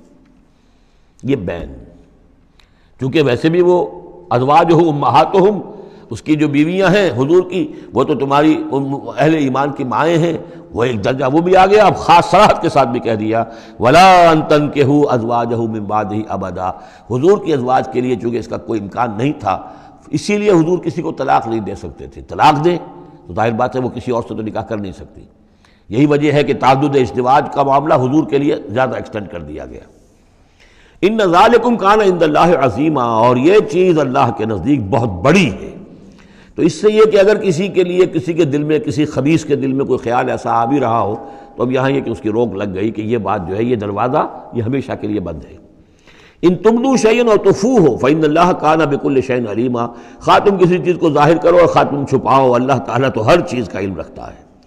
یہ بین، چونکہ ویسے بھی وہ ازواجہ امہاتہم، اس کی جو بیویاں ہیں حضور کی، وہ تو تمہاری اہل ایمان کی مائیں ہیں، وہ ایک درجہ وہ بھی آ گیا۔ اب خاص صراحت کے ساتھ بھی کہہ دیا ولا ان تنکحوا ازواجہ من بعدہ ابدا، حضور کی ازواج کے لیے چونکہ اس کا کوئی امکان نہیں تھا، اسی لیے حضور کسی کو طلاق نہیں دے سکتے تھے۔ طلاق دیں تو ظاہر بات ہے وہ کسی اور سے تو نکاح کر نہیں سکتی۔ یہی وجہ ہے کہ تعدد ازدواج کا معاملہ حضور کے لیے زیادہ ایکسٹینڈ کر دیا گیا۔ ان ذالکم کان عند اللہ عظیما، اور یہ چیز اللہ کے نزدیک بہت بڑی ہے۔ تو اس سے یہ کہ اگر کسی کے لیے کسی کے دل میں، کسی خبیث کے دل میں کوئی خیال ایسا آ بھی رہا ہو تو اب یہاں یہ کہ اس کی روک لگ گئی کہ یہ بات جو ہے، یہ دروازہ یہ ہمیشہ کے لیے بند ہے۔ ان تبدوا شیئا او تخفوہ فإن اللہ کان بکل شیء علیما، خواہ تم کسی چیز کو ظاہر کرو اور خواہ تم چھپاؤ، اللہ تعالیٰ تو ہر چیز کا علم رکھتا ہے۔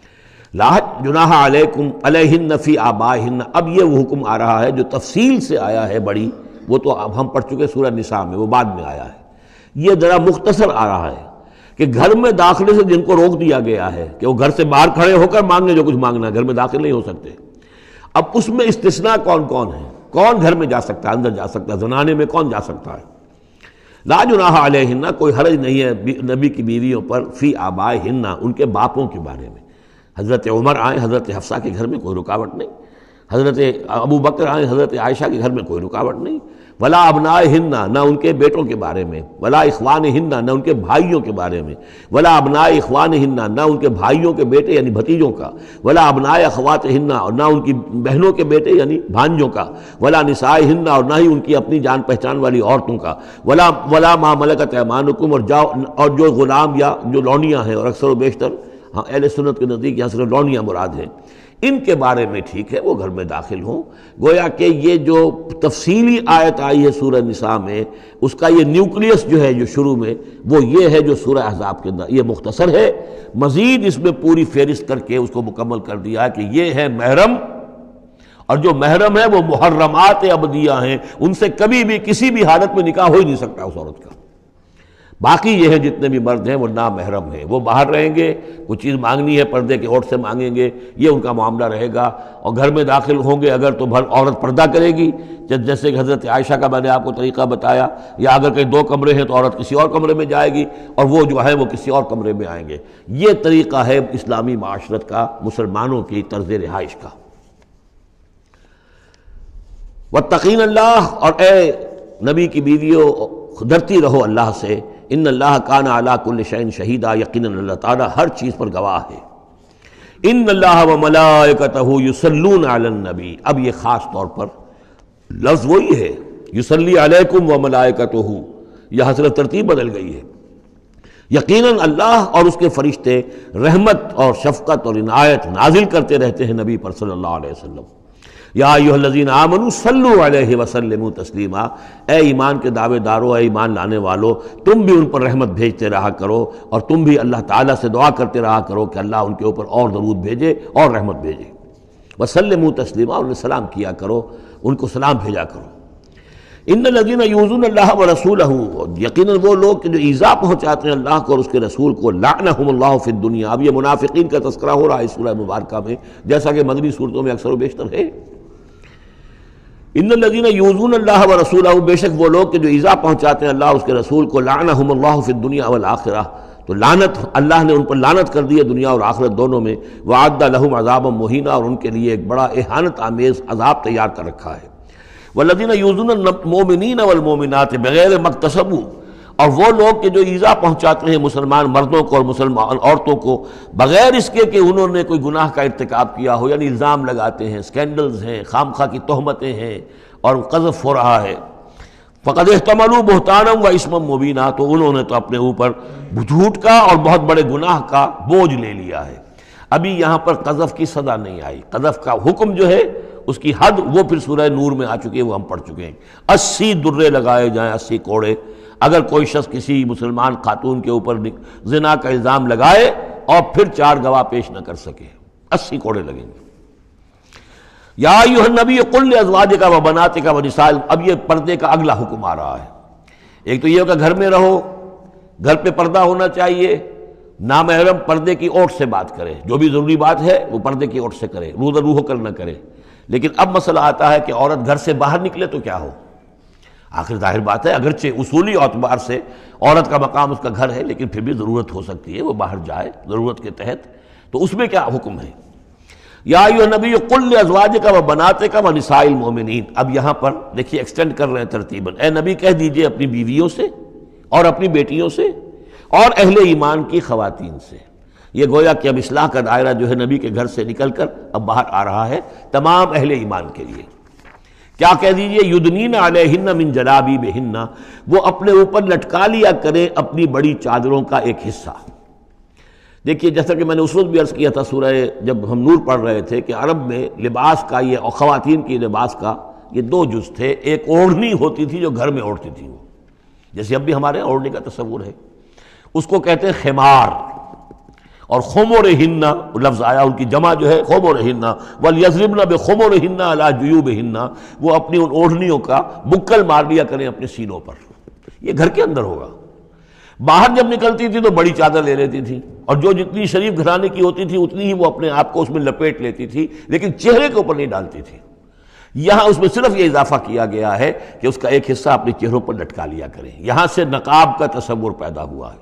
لا جناح علیکم علیہن فی آبائہن، اب یہ وہ حکم آ رہا ہے جو تفصیل سے آیا ہے بڑی، وہ تو اب ہم پڑھ چکے سورہ نساء میں، وہ بعد میں آیا ہے، یہ ذرا مختصر آ رہا ہے کہ گھر میں داخلے سے جن کو روک دیا گیا ہے کہ وہ گھر سے باہر کھڑے ہو کر مانگنے جو کچھ مانگنا ہے، گھر میں داخل نہیں ہو سکتے، اب اس میں استثناء کون کون ہے، کون گھر میں جا سکتا ہے، اندر جا سکتا ہے، زنانے میں کون جا سکتا ہے؟ لا جناح علیہن، کوئی حرج نہیں ہے نبی کی بیویوں پر، فی آبائہن، ان کے باپوں کے بارے میں، حضرت عمر آئیں حضرت حفصہ کے گھر میں کوئی رکاوٹ نہیں، حضرت ابو بکر آئیں حضرت عائشہ کے گھر میں کوئی رکاوٹ نہیں، ولا ابنائہن، نہ ان کے بیٹوں کے بارے میں، ولا اخوانہن، نہ ان کے بھائیوں کے بارے میں، ولا ابناء اخوانہن، نہ ان کے بھائیوں کے بیٹے یعنی بھتیجوں کا، ولا ابناء اخواتہن، اور نہ ان کی بہنوں کے بیٹے یعنی بھانجوں کا، ولا نسائہن، اور نہ ہی ان کی اپنی جان پہچان والی عورتوں کا، ولا ولا ما ملکت ایمانکم، اور جاؤ اور جو غلام یا جو لونڈیاں ہیں، اور اکثر و بیشتر ہاں اہل سنت کے نزدیک یہاں صرف لونڈیاں مراد ہیں، ان کے بارے میں ٹھیک ہے وہ گھر میں داخل ہوں۔ گویا کہ یہ جو تفصیلی آیت آئی ہے سورہ نساء میں، اس کا یہ نیوکلیس جو ہے جو شروع میں، وہ یہ ہے جو سورہ احزاب کے اندر، یہ مختصر ہے، مزید اس میں پوری فہرست کر کے اس کو مکمل کر دیا ہے کہ یہ ہے محرم، اور جو محرم ہے وہ محرمات ابدیہ ہیں، ان سے کبھی بھی کسی بھی حالت میں نکاح ہو ہی نہیں سکتا اس عورت کا۔ باقی یہ ہے جتنے بھی مرد ہیں وہ نامحرم ہیں، وہ باہر رہیں گے، کوئی چیز مانگنی ہے پردے کے اوٹ سے مانگیں گے، یہ ان کا معاملہ رہے گا، اور گھر میں داخل ہوں گے اگر تو بھر عورت پردہ کرے گی، جیسے کہ حضرت عائشہ کا میں نے آپ کو طریقہ بتایا، یا اگر کہیں دو کمرے ہیں تو عورت کسی اور کمرے میں جائے گی اور وہ جو ہے وہ کسی اور کمرے میں آئیں گے۔ یہ طریقہ ہے اسلامی معاشرت کا، مسلمانوں کی طرز رہائش کا۔ واتقین اللہ، اور اے نبی کی بیویوں ڈرتی رہو اللہ سے، ان اللہ کان علی کل شیء شہیدا، یقیناً اللہ تعالیٰ ہر چیز پر گواہ ہے۔ ان اللہ وملائکتہ یصلون علی النبی، اب یہ خاص طور پر لفظ وہی ہے، یصلی علیکم وملائکتہ، یہاں صرف ترتیب بدل گئی ہے۔ یقیناً اللہ اور اس کے فرشتے رحمت اور شفقت اور عنایت نازل کرتے رہتے ہیں نبی پر صلی اللہ علیہ وسلم۔ یا ایھا الذین آمنوا صلوا علیہ وسلموا تسلیما، اے ایمان کے دعوے دارو، اے ایمان لانے والو، تم بھی ان پر رحمت بھیجتے رہا کرو، اور تم بھی اللہ تعالیٰ سے دعا کرتے رہا کرو کہ اللہ ان کے اوپر اور درود بھیجے اور رحمت بھیجے۔ وسلموا تسلیما، انہیں سلام کیا کرو، ان کو سلام بھیجا کرو۔ ان الذین یؤذون اللہ ورسولہ، یقیناً وہ لوگ کہ جو ایذا پہنچاتے ہیں اللہ کو اور اس کے رسول کو، لعنہم اللہ فی الدنیا، اب یہ منافقین کا تذکرہ ہو رہا ہے اس سورہ مبارکہ میں، جیسا کہ مدنی صورتوں میں اکثر و بیشتر ہے۔ ان الذین یؤذون اللہ ورسولہ، بے شک وہ لوگ کہ جو ایذا پہنچاتے ہیں اللہ اور اس کے رسول کو، لعنہم اللہ فی الدنیا والآخرہ، تو لعنت اللہ نے ان پر لعنت کر دی ہے دنیا اور آخرت دونوں میں، وعد لہم عذابا مہینا، اور ان کے لیے ایک بڑا اہانت آمیز عذاب تیار کر رکھا ہے۔ والذین یؤذون المؤمنین والمؤمنات بغیر ما اکتسبوا، اور وہ لوگ کہ جو ایذا پہنچاتے ہیں مسلمان مردوں کو اور مسلمان عورتوں کو بغیر اس کے کہ انہوں نے کوئی گناہ کا ارتکاب کیا ہو، یعنی الزام لگاتے ہیں، سکینڈلز ہیں، خام خواہ کی تہمتیں ہیں اور قذف ہو رہا ہے، فقد احتملوا بہتانا و اسما مبینا، تو انہوں نے تو اپنے اوپر جھوٹ کا اور بہت بڑے گناہ کا بوجھ لے لیا ہے۔ ابھی یہاں پر قذف کی سزا نہیں آئی، قذف کا حکم جو ہے اس کی حد وہ پھر سورہ نور میں آ چکی ہے، وہ ہم پڑھ چکے ہیں، اسی درے لگائے جائیں، اسی کوڑے، اگر کوئی شخص کسی مسلمان خاتون کے اوپر زنا کا الزام لگائے اور پھر چار گواہ پیش نہ کر سکے، اسی کوڑے لگیں گے۔ یا ایھا النبی قل لازواجک و بناتک و نساء، اب یہ پردے کا اگلا حکم آ رہا ہے۔ ایک تو یہ کہ گھر میں رہو، گھر پہ پردہ ہونا چاہیے، نامحرم پردے کی اوٹ سے بات کرے، جو بھی ضروری بات ہے وہ پردے کی اوٹ سے کرے، رو در روح کر نہ کرے۔ لیکن اب مسئلہ آتا ہے کہ عورت گھر سے باہر نکلے تو کیا ہو؟ آخر ظاہر بات ہے اگرچہ اصولی اعتبار سے عورت کا مقام اس کا گھر ہے، لیکن پھر بھی ضرورت ہو سکتی ہے وہ باہر جائے ضرورت کے تحت، تو اس میں کیا حکم ہے؟ یا ایھا النبی قل لازواجک و بناتک و نساء المؤمنین، اب یہاں پر دیکھیے ایکسٹینڈ کر رہے ہیں ترتیباً، اے نبی کہہ دیجئے اپنی بیویوں سے اور اپنی بیٹیوں سے اور اہل ایمان کی خواتین سے۔ یہ گویا کہ اب اصلاح کا دائرہ جو ہے نبی کے گھر سے نکل کر اب باہر آ رہا ہے تمام اہل ایمان کے لیے۔ کیا کہہ دیجئے؟ یدنین علیہن من جلابیبہن، وہ اپنے اوپر لٹکا لیا کریں اپنی بڑی چادروں کا ایک حصہ۔ دیکھیے جیسا کہ میں نے اس وقت بھی عرض کیا تھا سورہ جب ہم نور پڑھ رہے تھے کہ عرب میں لباس کا یہ اور خواتین کی لباس کا یہ دو جز تھے، ایک اوڑھنی ہوتی تھی جو گھر میں اوڑھتی تھی، وہ جیسے اب بھی ہمارے یہاں اوڑھنے کا تصور ہے، اس کو کہتے ہیں خمار، اور خمرہن لفظ آیا ان کی جمع جو ہے خمرہن، ولیضربن بخمرہن علی جیوبہن، وہ اپنی ان اوڑھنیوں کا بکل مار لیا کریں اپنے سینوں پر. یہ گھر کے اندر ہوگا. باہر جب نکلتی تھی تو بڑی چادر لے لیتی تھی، اور جو جتنی شریف گھرانے کی ہوتی تھی اتنی ہی وہ اپنے آپ کو اس میں لپیٹ لیتی تھی، لیکن چہرے کے اوپر نہیں ڈالتی تھی. یہاں اس میں صرف یہ اضافہ کیا گیا ہے کہ اس کا ایک حصہ اپنے چہروں پر لٹکا لیا کریں. یہاں سے نقاب کا تصور پیدا ہوا ہے،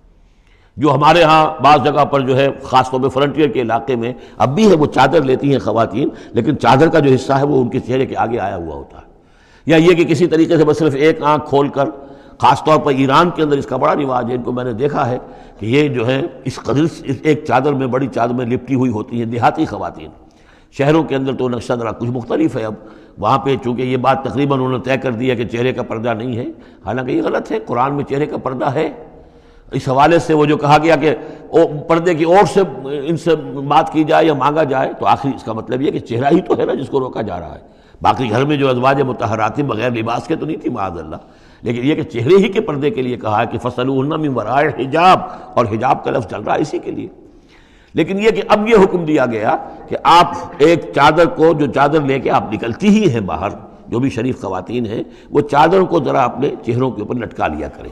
جو ہمارے ہاں بعض جگہ پر جو ہے خاص طور پہ فرنٹیئر کے علاقے میں اب بھی ہے، وہ چادر لیتی ہیں خواتین، لیکن چادر کا جو حصہ ہے وہ ان کے چہرے کے آگے آیا ہوا ہوتا ہے. یا یہ کہ کسی طریقے سے بس صرف ایک آنکھ کھول کر، خاص طور پر ایران کے اندر اس کا بڑا رواج ہے، ان کو میں نے دیکھا ہے کہ یہ جو ہے اس قدر ایک چادر میں، بڑی چادر میں لپٹی ہوئی ہوتی ہیں دیہاتی خواتین. شہروں کے اندر تو نقشہ ذرا کچھ مختلف ہے. اب وہاں پہ چونکہ یہ بات تقریباً انہوں نے طے کر دی ہے کہ چہرے کا پردہ نہیں ہے، حالانکہ یہ غلط ہے. قرآن میں چہرے کا پردہ ہے. اس حوالے سے وہ جو کہا گیا کہ پردے کی اور سے ان سے بات کی جائے یا مانگا جائے، تو آخری اس کا مطلب یہ کہ چہرہ ہی تو ہے نا جس کو روکا جا رہا ہے. باقی گھر میں جو ازواج مطہرات بغیر لباس کے تو نہیں تھی معاذ اللہ، لیکن یہ کہ چہرے ہی کے پردے کے لیے کہا ہے کہ فَصَلُوهُنَّ مِن وَرَاءِ حجاب، اور حجاب کا لفظ چل رہا ہے اسی کے لیے. لیکن یہ کہ اب یہ حکم دیا گیا کہ آپ ایک چادر کو، جو چادر لے کے آپ نکلتی ہی ہیں باہر، جو بھی شریف خواتین ہیں، وہ چادر کو ذرا اپنے چہروں کے اوپر لٹکا لیا کریں.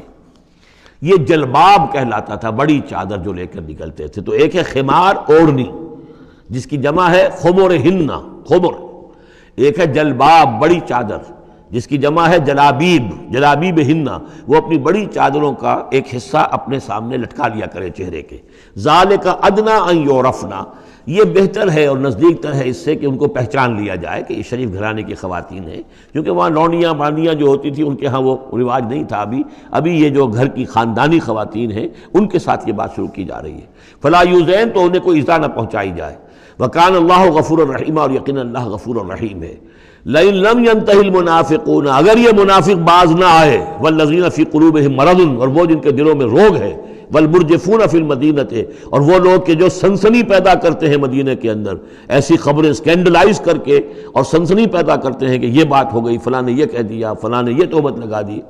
یہ جلباب کہلاتا تھا، بڑی چادر جو لے کر نکلتے تھے. تو ایک ہے خمار اوڑھنی جس کی جمع ہے خمرہن، خمر. ایک ہے جلباب بڑی چادر جس کی جمع ہے جلابیب، جلابیب ہن. وہ اپنی بڑی چادروں کا ایک حصہ اپنے سامنے لٹکا لیا کرے چہرے کے. ذالک ادنیٰ ان یعرفنا، یہ بہتر ہے اور نزدیک تر ہے اس سے کہ ان کو پہچان لیا جائے کہ یہ شریف گھرانے کی خواتین ہیں، کیونکہ وہاں لونڈیاں مانڈیاں جو ہوتی تھیں ان کے ہاں وہ رواج نہیں تھا. ابھی ابھی یہ جو گھر کی خاندانی خواتین ہیں ان کے ساتھ یہ بات شروع کی جا رہی ہے. فلا یوزین، تو انہیں کوئی ایذا نہ پہنچائی جائے. وکان اللہ غفور الرحیم، اور یقینا اللہ غفور الرحیم ہے. لئن لم ينتهِ المنافقون، اگر یہ منافق باز نہ آئے، والذین فی قلوبہم مرض، اور وہ جن کے دلوں میں روگ ہے، والمرجفون فی المدینہ، اور وہ لوگ کہ جو سنسنی پیدا کرتے ہیں مدینہ کے اندر، ایسی خبریں سکینڈلائز کر کے اور سنسنی پیدا کرتے ہیں کہ یہ بات ہو گئی، فلاں نے یہ کہہ دیا، فلاں نے یہ تہمت لگا دی.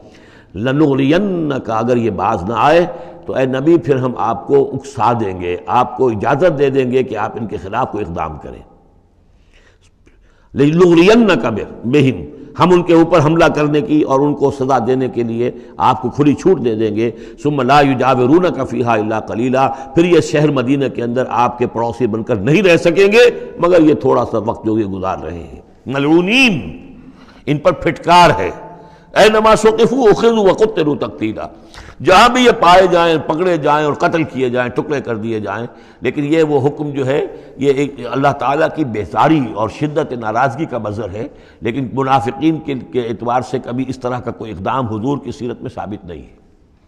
لنغرینک، اگر یہ باز نہ آئے تو اے نبی پھر ہم آپ کو اکسا دیں گے، آپ کو اجازت دے دیں گے کہ آپ ان کے خلاف کوئی اقدام کریں. لنغرینک بہم، ہم ان کے اوپر حملہ کرنے کی اور ان کو سزا دینے کے لیے آپ کو کھلی چھوٹ دے دیں گے. ثم لا یجاورونک فیہا الا قلیلا، پھر یہ شہر مدینہ کے اندر آپ کے پڑوسی بن کر نہیں رہ سکیں گے مگر یہ تھوڑا سا وقت جو یہ گزار رہے ہیں. ملعونین، ان پر پھٹکار ہے. اینما ثقفوا اخذوا وقتلوا تقتیلا، جہاں بھی یہ پائے جائیں، پکڑے جائیں اور قتل کیے جائیں، ٹکڑے کر دیے جائیں. لیکن یہ وہ حکم جو ہے یہ ایک اللہ تعالیٰ کی بیزاری اور شدت ناراضگی کا مظہر ہے، لیکن منافقین کے اعتبار سے کبھی اس طرح کا کوئی اقدام حضور کی سیرت میں ثابت نہیں ہے.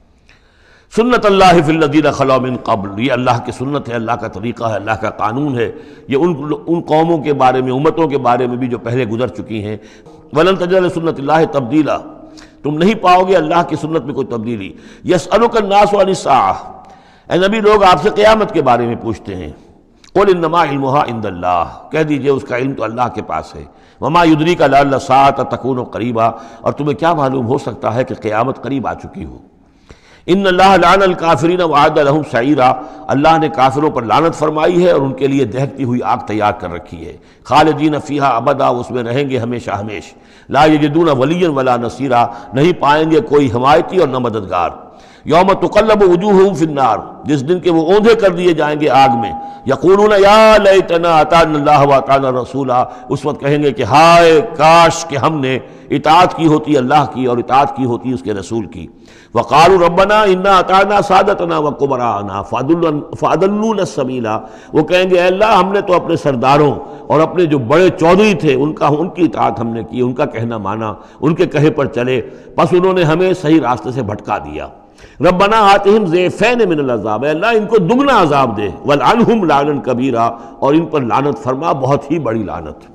سنت اللہ فی الذین خلوا من قبل، یہ اللہ کی سنت ہے، اللہ کا طریقہ ہے، اللہ کا قانون ہے. یہ ان ان قوموں کے بارے میں، امتوں کے بارے میں بھی جو پہلے گزر چکی ہیں. ولن تجد لسنت اللہ تبدیلا، تم نہیں پاؤ گے اللہ کی سنت میں کوئی تبدیلی. یسألک الناس عن الساعہ، اے نبی لوگ آپ سے قیامت کے بارے میں پوچھتے ہیں. قل انما علمها عند اللہ، کہہ دیجئے اس کا علم تو اللہ کے پاس ہے. وما یدریک لعل الساعة تکون قریبا، اور تمہیں کیا معلوم ہو سکتا ہے کہ قیامت قریب آ چکی ہو. ان اللہ لعن الکافرین وعد لهم سعیرا، اللہ نے کافروں پر لعنت فرمائی ہے اور ان کے لیے دہکتی ہوئی آگ تیار کر رکھی ہے. خالدین فیہا ابدا، اس میں رہیں گے ہمیشہ ہمیش. لا یجدون ولیا ولا نصیرا، نہیں پائیں گے کوئی حمایتی اور نہ مددگار. یوم تقلب وجوہہم فی النار، جس دن کے وہ اوندھے کر دیے جائیں گے آگ میں. یقولون یا لیتنا اطعنا اللہ واطعنا الرسولا، اس وقت کہیں گے کہ ہائے کاش کہ ہم نے اطاعت کی ہوتی اللہ کی اور اطاعت کی ہوتی اس کے رسول کی. وقالوا ربنا انا اطعنا سادتنا وکبراءنا فاضلونا السبیلا، وہ کہیں گے اے اللہ ہم نے تو اپنے سرداروں اور اپنے جو بڑے چودھری تھے ان کا ان کی اطاعت ہم نے کی، ان کا کہنا مانا، ان کے کہے پر چلے، بس انہوں نے ہمیں صحیح راستے سے بھٹکا دیا. ربنا آتہم ضعفین من العذاب، اے اللہ ان کو دگنا عذاب دے. ولعنہم لعنا کبیرا، اور ان پر لعنت فرما بہت ہی بڑی لعنت.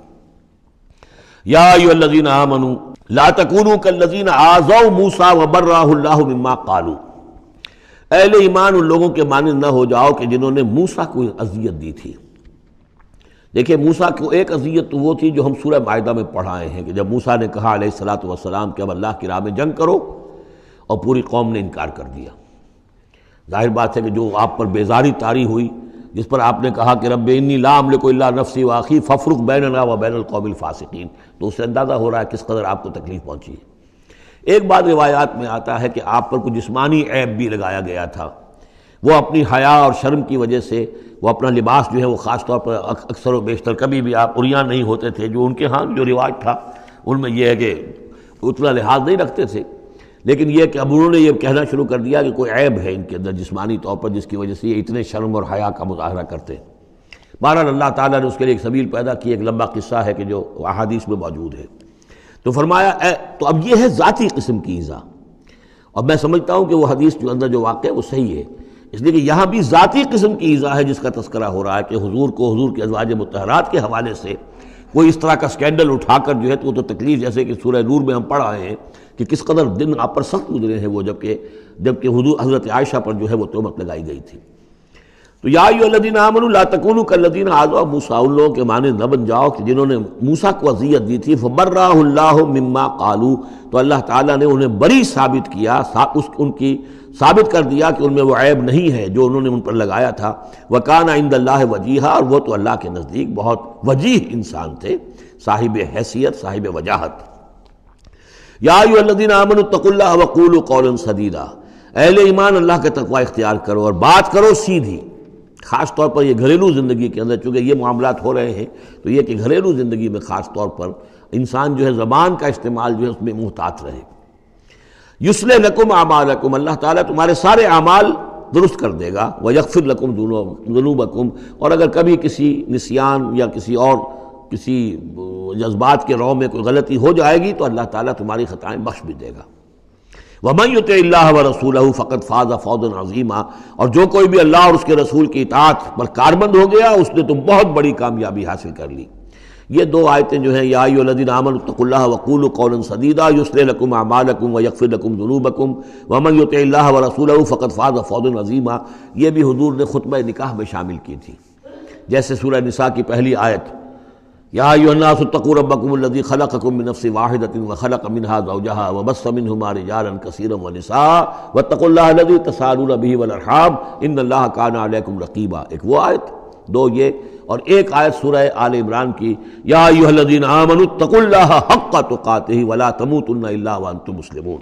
یا ایھا الذین آمنوا لا تکونوا کالذین آذوا موسیٰ وبرأہ اللہ مما قالوا، اہل ایمان ان لوگوں کے مانند نہ ہو جاؤ کہ جنہوں نے موسیٰ کو اذیت دی تھی. دیکھیں موسیٰ کو ایک اذیت تو وہ تھی جو ہم سورہ مائدہ میں پڑھائے ہیں کہ جب موسیٰ نے کہا علیہ الصلاۃ والسلام کہ اب اللہ کی راہ میں جنگ کرو، اور پوری قوم نے انکار کر دیا. ظاہر بات ہے کہ جو آپ پر بیزاری طاری ہوئی جس پر آپ نے کہا کہ رب انی لا املک الا نفسی واخی فافرق بیننا و بین القوم الفاسقین، تو اس سے اندازہ ہو رہا ہے کس قدر آپ کو تکلیف پہنچی ہے۔ ایک بات روایات میں آتا ہے کہ آپ پر کچھ جسمانی عیب بھی لگایا گیا تھا، وہ اپنی حیا اور شرم کی وجہ سے وہ اپنا لباس جو ہے وہ خاص طور پر اکثر و بیشتر کبھی بھی آپ عریان نہیں ہوتے تھے، جو ان کے ہاں جو رواج تھا ان میں یہ ہے کہ اتنا لحاظ نہیں رکھتے تھے، لیکن یہ کہ اب انہوں نے یہ کہنا شروع کر دیا کہ کوئی عیب ہے ان کے اندر جسمانی طور پر جس کی وجہ سے یہ اتنے شرم اور حیا کا مظاہرہ کرتے ہیں۔ بہرحال اللہ تعالیٰ نے اس کے لیے ایک سبیل پیدا کی، ایک لمبا قصہ ہے کہ جو احادیث میں موجود ہے۔ تو فرمایا اے تو اب یہ ہے ذاتی قسم کی ایذا، اور میں سمجھتا ہوں کہ وہ حدیث جو اندر جو واقع ہے وہ صحیح ہے، اس لیے کہ یہاں بھی ذاتی قسم کی ایذا ہے جس کا تذکرہ ہو رہا ہے کہ حضور کو حضور کے ازواج مطہرات کے حوالے سے کوئی اس طرح کا سکینڈل اٹھا کر جو ہے تو, تو تکلیف، جیسے کہ سورہ نور میں ہم پڑھ آئے ہیں کہ کس قدر دن آپ پر سخت گزرے ہیں وہ، جبکہ جبکہ حضور حضرت عائشہ پر جو ہے وہ تہمت لگائی گئی تھی۔ تو یا ایھا الذین آمنوا لا تکونوا کالذین آذوا موسیٰ، ان لوگوں کے مانند نہ بن جاؤ کہ جنہوں نے موسیٰ کو اذیت دی تھی، فبرأہ اللہ مما قالوا، تو اللہ تعالیٰ نے انہیں بری ثابت کیا، اس ان کی ثابت کر دیا کہ ان میں وہ عیب نہیں ہے جو انہوں نے ان پر لگایا تھا۔ وَكَانَ عِندَ اللَّهِ وَجِيهًا، اور وہ تو اللہ کے نزدیک بہت وجیح انسان تھے، صاحب حیثیت، صاحب وجاہت۔ یا ایھا الذین آمنوا اتقوا اللہ وقولوا قولا سدیدا، اہل ایمان اللہ کا تقوی اختیار کرو اور بات کرو سیدھی، خاص طور پر یہ گھریلو زندگی کے اندر، چونکہ یہ معاملات ہو رہے ہیں تو یہ کہ گھریلو زندگی میں خاص طور پر انسان جو ہے زبان کا استعمال جو ہے اس میں محتاط رہے۔ یصلح لکم اعمالکم، اللہ تعالیٰ تمہارے سارے اعمال درست کر دے گا، ویغفر لکم ذنوبکم، اور اگر کبھی کسی نسیان یا کسی اور کسی جذبات کے رو میں کوئی غلطی ہو جائے گی تو اللہ تعالیٰ تمہاری خطائیں بخش بھی دے گا۔ وَمَن يُطِعِ اللَّهَ وَرَسُولَهُ فَقَدْ فَازَ فَوْزًا عَظِيمًا، اور جو کوئی بھی اللہ اور اس کے رسول کی اطاعت پر کاربند ہو گیا اس نے تو بہت بڑی کامیابی حاصل کر لی۔ یہ دو آیتیں جو ہیں، یا ایھا الذین آمنوا اتقوا اللہ وقولوا قولا سدیدا یصلح لکم اعمالکم ویغفر لکم ذنوبکم ومن یطع اللہ ورسولہ فقد فاز فوزا عظیما، یہ بھی حضور نے خطبہ نکاح میں شامل کی تھی، جیسے سورہ نساء کی پہلی آیت، یا ایھا الناس اتقوا ربکم الذی خلقکم من نفس واحدۃ وخلق منها زوجها وبث منہما رجالا کثیرا ونساء واتقوا اللہ الذی تساءلون به والارحام ان اللہ کان علیکم رقیبا، ایک وہ آیت، دو یہ، اور ایک آیت سورہ آل عمران کی، یا ایھا الذین آمنوا اتقوا اللہ حق تقاتہ ولا تموتن الا وانتم مسلمون۔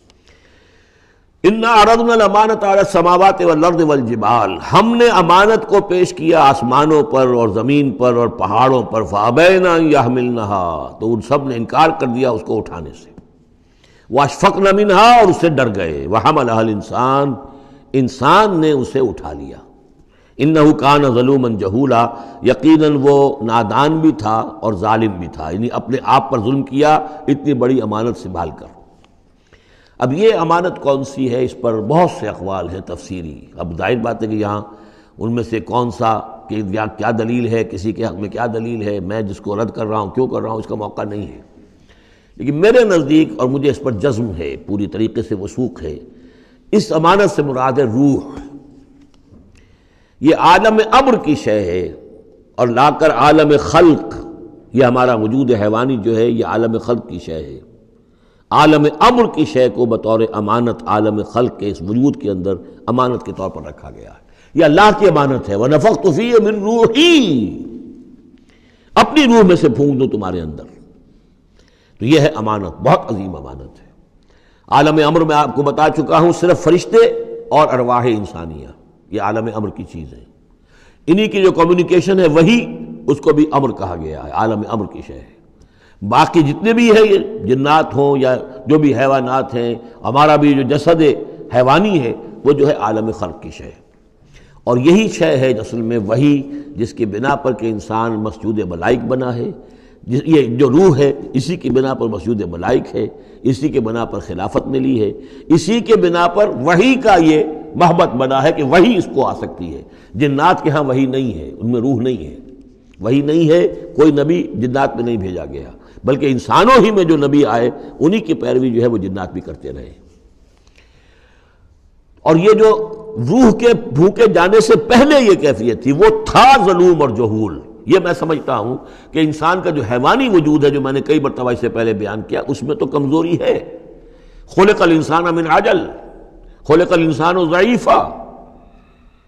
انا عرضنا الامانۃ علی السماوات والارض والجبال، ہم نے امانت کو پیش کیا آسمانوں پر اور زمین پر اور پہاڑوں پر، فابین ان یحملنها، تو ان سب نے انکار کر دیا اس کو اٹھانے سے، واشفقن منها، اور اس سے ڈر گئے، وحملها الانسان، انسان نے اسے اٹھا لیا، انہ کان ظلوما جہولا، یقیناً وہ نادان بھی تھا اور ظالم بھی تھا، یعنی اپنے آپ پر ظلم کیا اتنی بڑی امانت سنبھال کر۔ اب یہ امانت کون سی ہے، اس پر بہت سے اقوال ہیں تفسیری، اب ظاہر بات ہے کہ یہاں ان میں سے کون سا کہ کیا دلیل ہے، کسی کے حق میں کیا دلیل ہے، میں جس کو رد کر رہا ہوں کیوں کر رہا ہوں اس کا موقع نہیں ہے، لیکن میرے نزدیک اور مجھے اس پر جزم ہے، پوری طریقے سے وثوق ہے، اس امانت سے مراد ہے روح، یہ عالم امر کی شے ہے، اور لا کر عالم خلق، یہ ہمارا وجود حیوانی جو ہے یہ عالم خلق کی شے ہے، عالم امر کی شے کو بطور امانت عالم خلق کے اس وجود کے اندر امانت کے طور پر رکھا گیا ہے، یہ اللہ کی امانت ہے، وَنَفَخْتُ فِيهِ مِن رُوحِي، اپنی روح میں سے پھونک دوں تمہارے اندر، تو یہ ہے امانت، بہت عظیم امانت ہے۔ عالم امر میں آپ کو بتا چکا ہوں صرف فرشتے اور ارواح انسانیہ، یہ عالم امر کی چیز ہے، انہی کی جو کمیونیکیشن ہے وہی اس کو بھی امر کہا گیا ہے، عالم امر کی شے ہے۔ باقی جتنے بھی ہیں یہ جنات ہوں یا جو بھی حیوانات ہیں، ہمارا بھی جو جسد حیوانی ہے وہ جو ہے عالم خلق کی شے ہے، اور یہی شے ہے اصل میں وہی جس کی بنا پر کہ انسان مسجود ملائک بنا ہے، یہ جو روح ہے اسی کی بنا پر مسجود ملائک ہے، اسی کے بنا پر خلافت ملی ہے، اسی کے بنا پر وحی کا یہ محبت بنا ہے کہ وحی اس کو آ سکتی ہے، جنات کے ہاں وحی نہیں ہے، ان میں روح نہیں ہے، وحی نہیں ہے، کوئی نبی جنات میں نہیں بھیجا گیا، بلکہ انسانوں ہی میں جو نبی آئے انہی کی پیروی جو ہے وہ جنات بھی کرتے رہے۔ اور یہ جو روح کے بھوکے جانے سے پہلے یہ کیفیت تھی وہ تھا ظلوم اور جہول، یہ میں سمجھتا ہوں کہ انسان کا جو حیوانی وجود ہے جو میں نے کئی مرتبہ اس سے پہلے بیان کیا اس میں تو کمزوری ہے، خلق الانسان من عجل، خلق الانسان ضعیفا،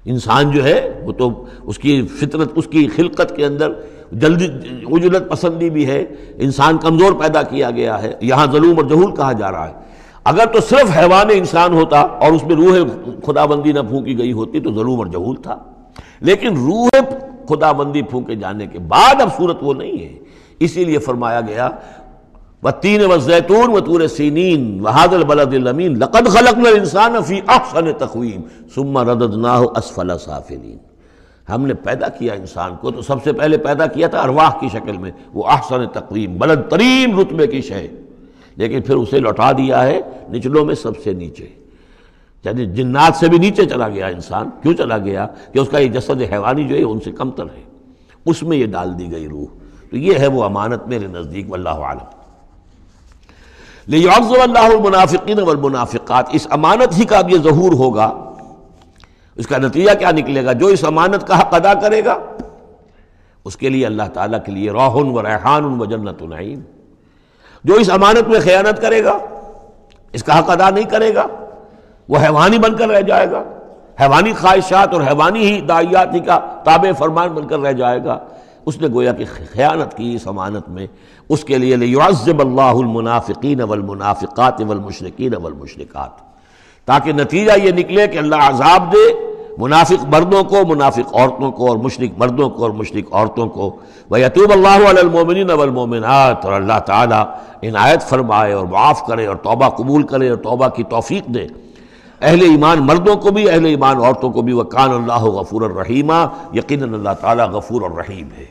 انسان جو ہے وہ تو اس کی فطرت، اس کی خلقت کے اندر جلدی عجلت پسندی بھی ہے، انسان کمزور پیدا کیا گیا ہے، یہاں ظلوم اور جہول کہا جا رہا ہے۔ اگر تو صرف حیوان انسان ہوتا اور اس میں روح خدا بندی نہ پھونکی گئی ہوتی تو ظلوم اور جہول تھا، لیکن روح خدا بندی پھونکے جانے کے بعد اب صورت وہ نہیں ہے، اسی لیے فرمایا گیا والتین والزیتون وطور سینین وہذا البلد الامین لقد خلقنا الانسان فی احسن تقویم ثم رددناہ اسفل سافلین۔ ہم نے پیدا کیا انسان کو تو سب سے پہلے پیدا کیا تھا ارواح کی شکل میں، وہ احسن تقویم بلند ترین رتبے کی شے، لیکن پھر اسے لوٹا دیا ہے نچلوں میں سب سے نیچے، یعنی جنات سے بھی نیچے چلا گیا انسان۔ کیوں چلا گیا؟ کہ اس کا یہ جسد حیوانی جو ہے ان سے کمتر ہے، اس میں یہ ڈال دی گئی روح۔ تو یہ ہے وہ امانت میرے نزدیک، واللہ اعلم۔ لِيُعَذِّبَ اللَّهُ الْمُنَافِقِينَ وَالْمُنَافِقَاتِ، اس امانت ہی کا اب یہ ظہور ہوگا۔ اس کا نتیجہ کیا نکلے گا؟ جو اس امانت کا حق ادا کرے گا اس کے لیے اللہ تعالیٰ کے لیے روح و ریحان و جنت نعیم۔ جو اس امانت میں خیانت کرے گا، اس کا حق ادا نہیں کرے گا، وہ حیوانی بن کر رہ جائے گا، حیوانی خواہشات اور حیوانی ہی داعیات ہی کا تابع فرمان بن کر رہ جائے گا۔ اس نے گویا کہ خیانت کی اس امانت میں، اس کے لیے لِيُعَذِّبَ اللَّهُ الْمُنَافِقِينَ وَالْمُنَافِقَاتِ وَالْمُشْرِكِينَ وَالْمُشْرِكَاتِ، تاکہ نتیجہ یہ نکلے کہ اللہ عذاب دے منافق مردوں کو، منافق عورتوں کو، اور مشرک مردوں کو اور مشرک عورتوں کو۔ وَيَتُوبَ اللَّهُ عَلَى الْمُؤْمِنِينَ وَالْمُؤْمِنَاتِ، اور اللہ تعالیٰ عنایت فرمائے اور معاف کرے اور توبہ قبول کرے اور توبہ کی توفیق دے اہل ایمان مردوں کو بھی، اہل ایمان عورتوں کو بھی۔ وَكَانَ اللَّهُ غَفُورًا رَحِيمًا، یقیناً اللہ تعالیٰ غفور اور رحیم ہے۔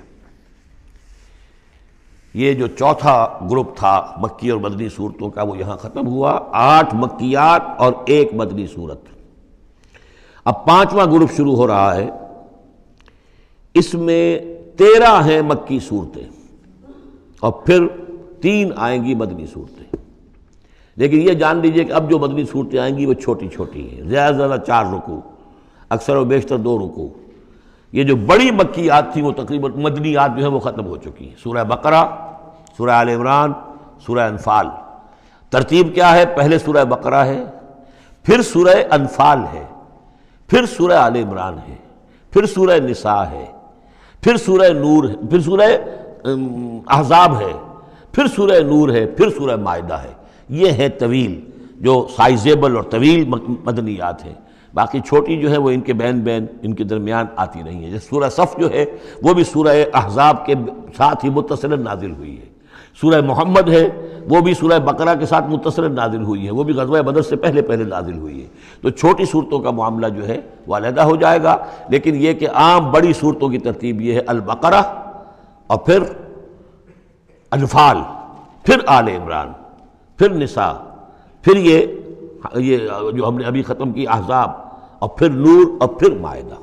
یہ جو چوتھا گروپ تھا مکی اور مدنی صورتوں کا وہ یہاں ختم ہوا، آٹھ مکیات اور ایک مدنی صورت۔ اب پانچواں گروپ شروع ہو رہا ہے، اس میں تیرہ ہیں مکی صورتیں اور پھر تین آئیں گی مدنی صورتیں، لیکن یہ جان لیجئے کہ اب جو مدنی صورتیں آئیں گی وہ چھوٹی چھوٹی ہیں، زیادہ زیادہ چار رکوع، اکثر و بیشتر دو رکوع۔ یہ جو بڑی مکیات تھیں وہ تقریباً مدنیات جو ہیں وہ ختم ہو چکی ہیں، سورہ بقرہ، سورہ آل عمران، سورہ انفال۔ ترتیب کیا ہے؟ پہلے سورہ بقرہ ہے، پھر سورہ انفال ہے، پھر سورہ آل عمران ہے، پھر سورہ نساء ہے، پھر سورہ نور ہے، پھر سورہ احزاب ہے، پھر سورہ نور ہے، پھر سورہ مائدہ ہے۔ یہ ہے طویل، جو سائزیبل اور طویل مدنیات ہیں۔ باقی چھوٹی جو ہے وہ ان کے بین بین ان کے درمیان آتی نہیں ہے۔ جیسے سورہ صف جو ہے وہ بھی سورہ احزاب کے ساتھ ہی متصلاً نازل ہوئی ہے۔ سورہ محمد ہے وہ بھی سورہ بقرہ کے ساتھ متصلاً نازل ہوئی ہے، وہ بھی غزوہ بدر سے پہلے پہلے نازل ہوئی ہے۔ تو چھوٹی صورتوں کا معاملہ جو ہے وہ علیحدہ ہو جائے گا، لیکن یہ کہ عام بڑی صورتوں کی ترتیب یہ ہے البقرہ اور پھر انفال، پھر آل عمران، پھر نساء، پھر یہ یہ جو ہم نے ابھی ختم کی احزاب، اور پھر نور، اور پھر مائدہ۔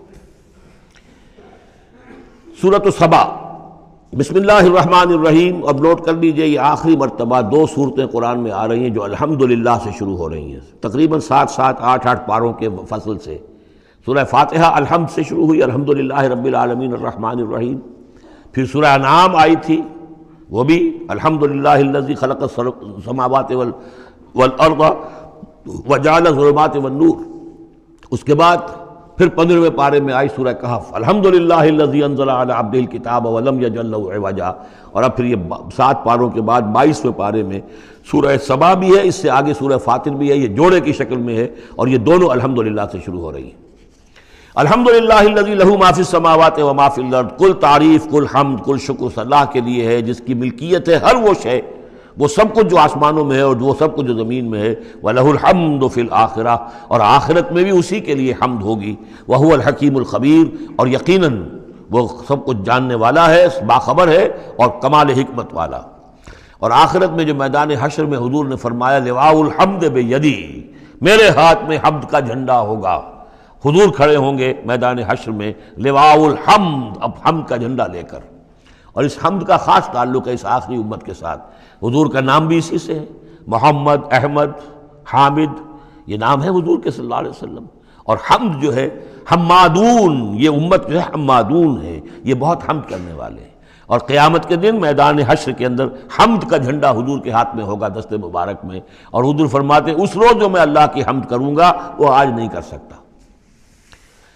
سورۃ السبا، بسم اللہ الرحمن الرحیم۔ اب نوٹ کر لیجئے یہ آخری مرتبہ دو صورتیں قرآن میں آ رہی ہیں جو الحمدللہ سے شروع ہو رہی ہیں، تقریباً سات سات آٹھ آٹھ پاروں کے فصل سے۔ سورہ فاتحہ الحمد سے شروع ہوئی، الحمدللہ رب العالمین الرحمن الرحیم۔ پھر سورہ انعام آئی تھی، وہ بھی الحمدللہ الذی خلق السماوات والارض وجعل الظلمات والنور۔ اس کے بعد پھر پندرہویں پارے میں آئی سورہ کہف، الحمدللہ الذی انزل علی عبدہ الکتاب ولم یجعل لہ عوجا۔ اور اب پھر یہ سات پاروں کے بعد بائیسویں پارے میں سورہ سبا بھی ہے، اس سے آگے سورہ فاطر بھی ہے، یہ جوڑے کی شکل میں ہے، اور یہ دونوں الحمدللہ سے شروع ہو رہی ہیں۔ الحمدللہ الذی لہ ما فی السماوات و ما فی الارض، کل تعریف، کل حمد، کل شکر اللہ کے لیے ہے جس کی ملکیت ہے ہر وہ شے، وہ سب کچھ جو آسمانوں میں ہے اور وہ سب کچھ جو زمین میں ہے۔ وَلَهُ الْحَمْدُ فِي الْآخِرَةِ، اور آخرت میں بھی اسی کے لیے حمد ہوگی۔ وَهُوَ الْحَكِيمُ الْخَبِيرُ، اور یقیناً وہ سب کچھ جاننے والا ہے، باخبر ہے اور کمال حکمت والا۔ اور آخرت میں جو میدان حشر میں حضور نے فرمایا لِوَاءُ الْحَمْدِ بِيَدِي، میرے ہاتھ میں حمد کا جھنڈا ہوگا۔ حضور کھڑے ہوں گے میدان حشر میں لِوَاءُ الْحَمْدِ، اب حمد کا جھنڈا لے کر۔ اور اس حمد کا خاص تعلق ہے اس آخری امت کے ساتھ۔ حضور کا نام بھی اسی سے ہے، محمد، احمد، حامد، یہ نام ہے حضور کے صلی اللہ علیہ وسلم۔ اور حمد جو ہے حمادون، یہ امت جو ہے حمادون ہے، یہ بہت حمد کرنے والے ہیں۔ اور قیامت کے دن میدان حشر کے اندر حمد کا جھنڈا حضور کے ہاتھ میں ہوگا، دست مبارک میں، اور حضور فرماتے ہیں اس روز جو میں اللہ کی حمد کروں گا وہ آج نہیں کر سکتا۔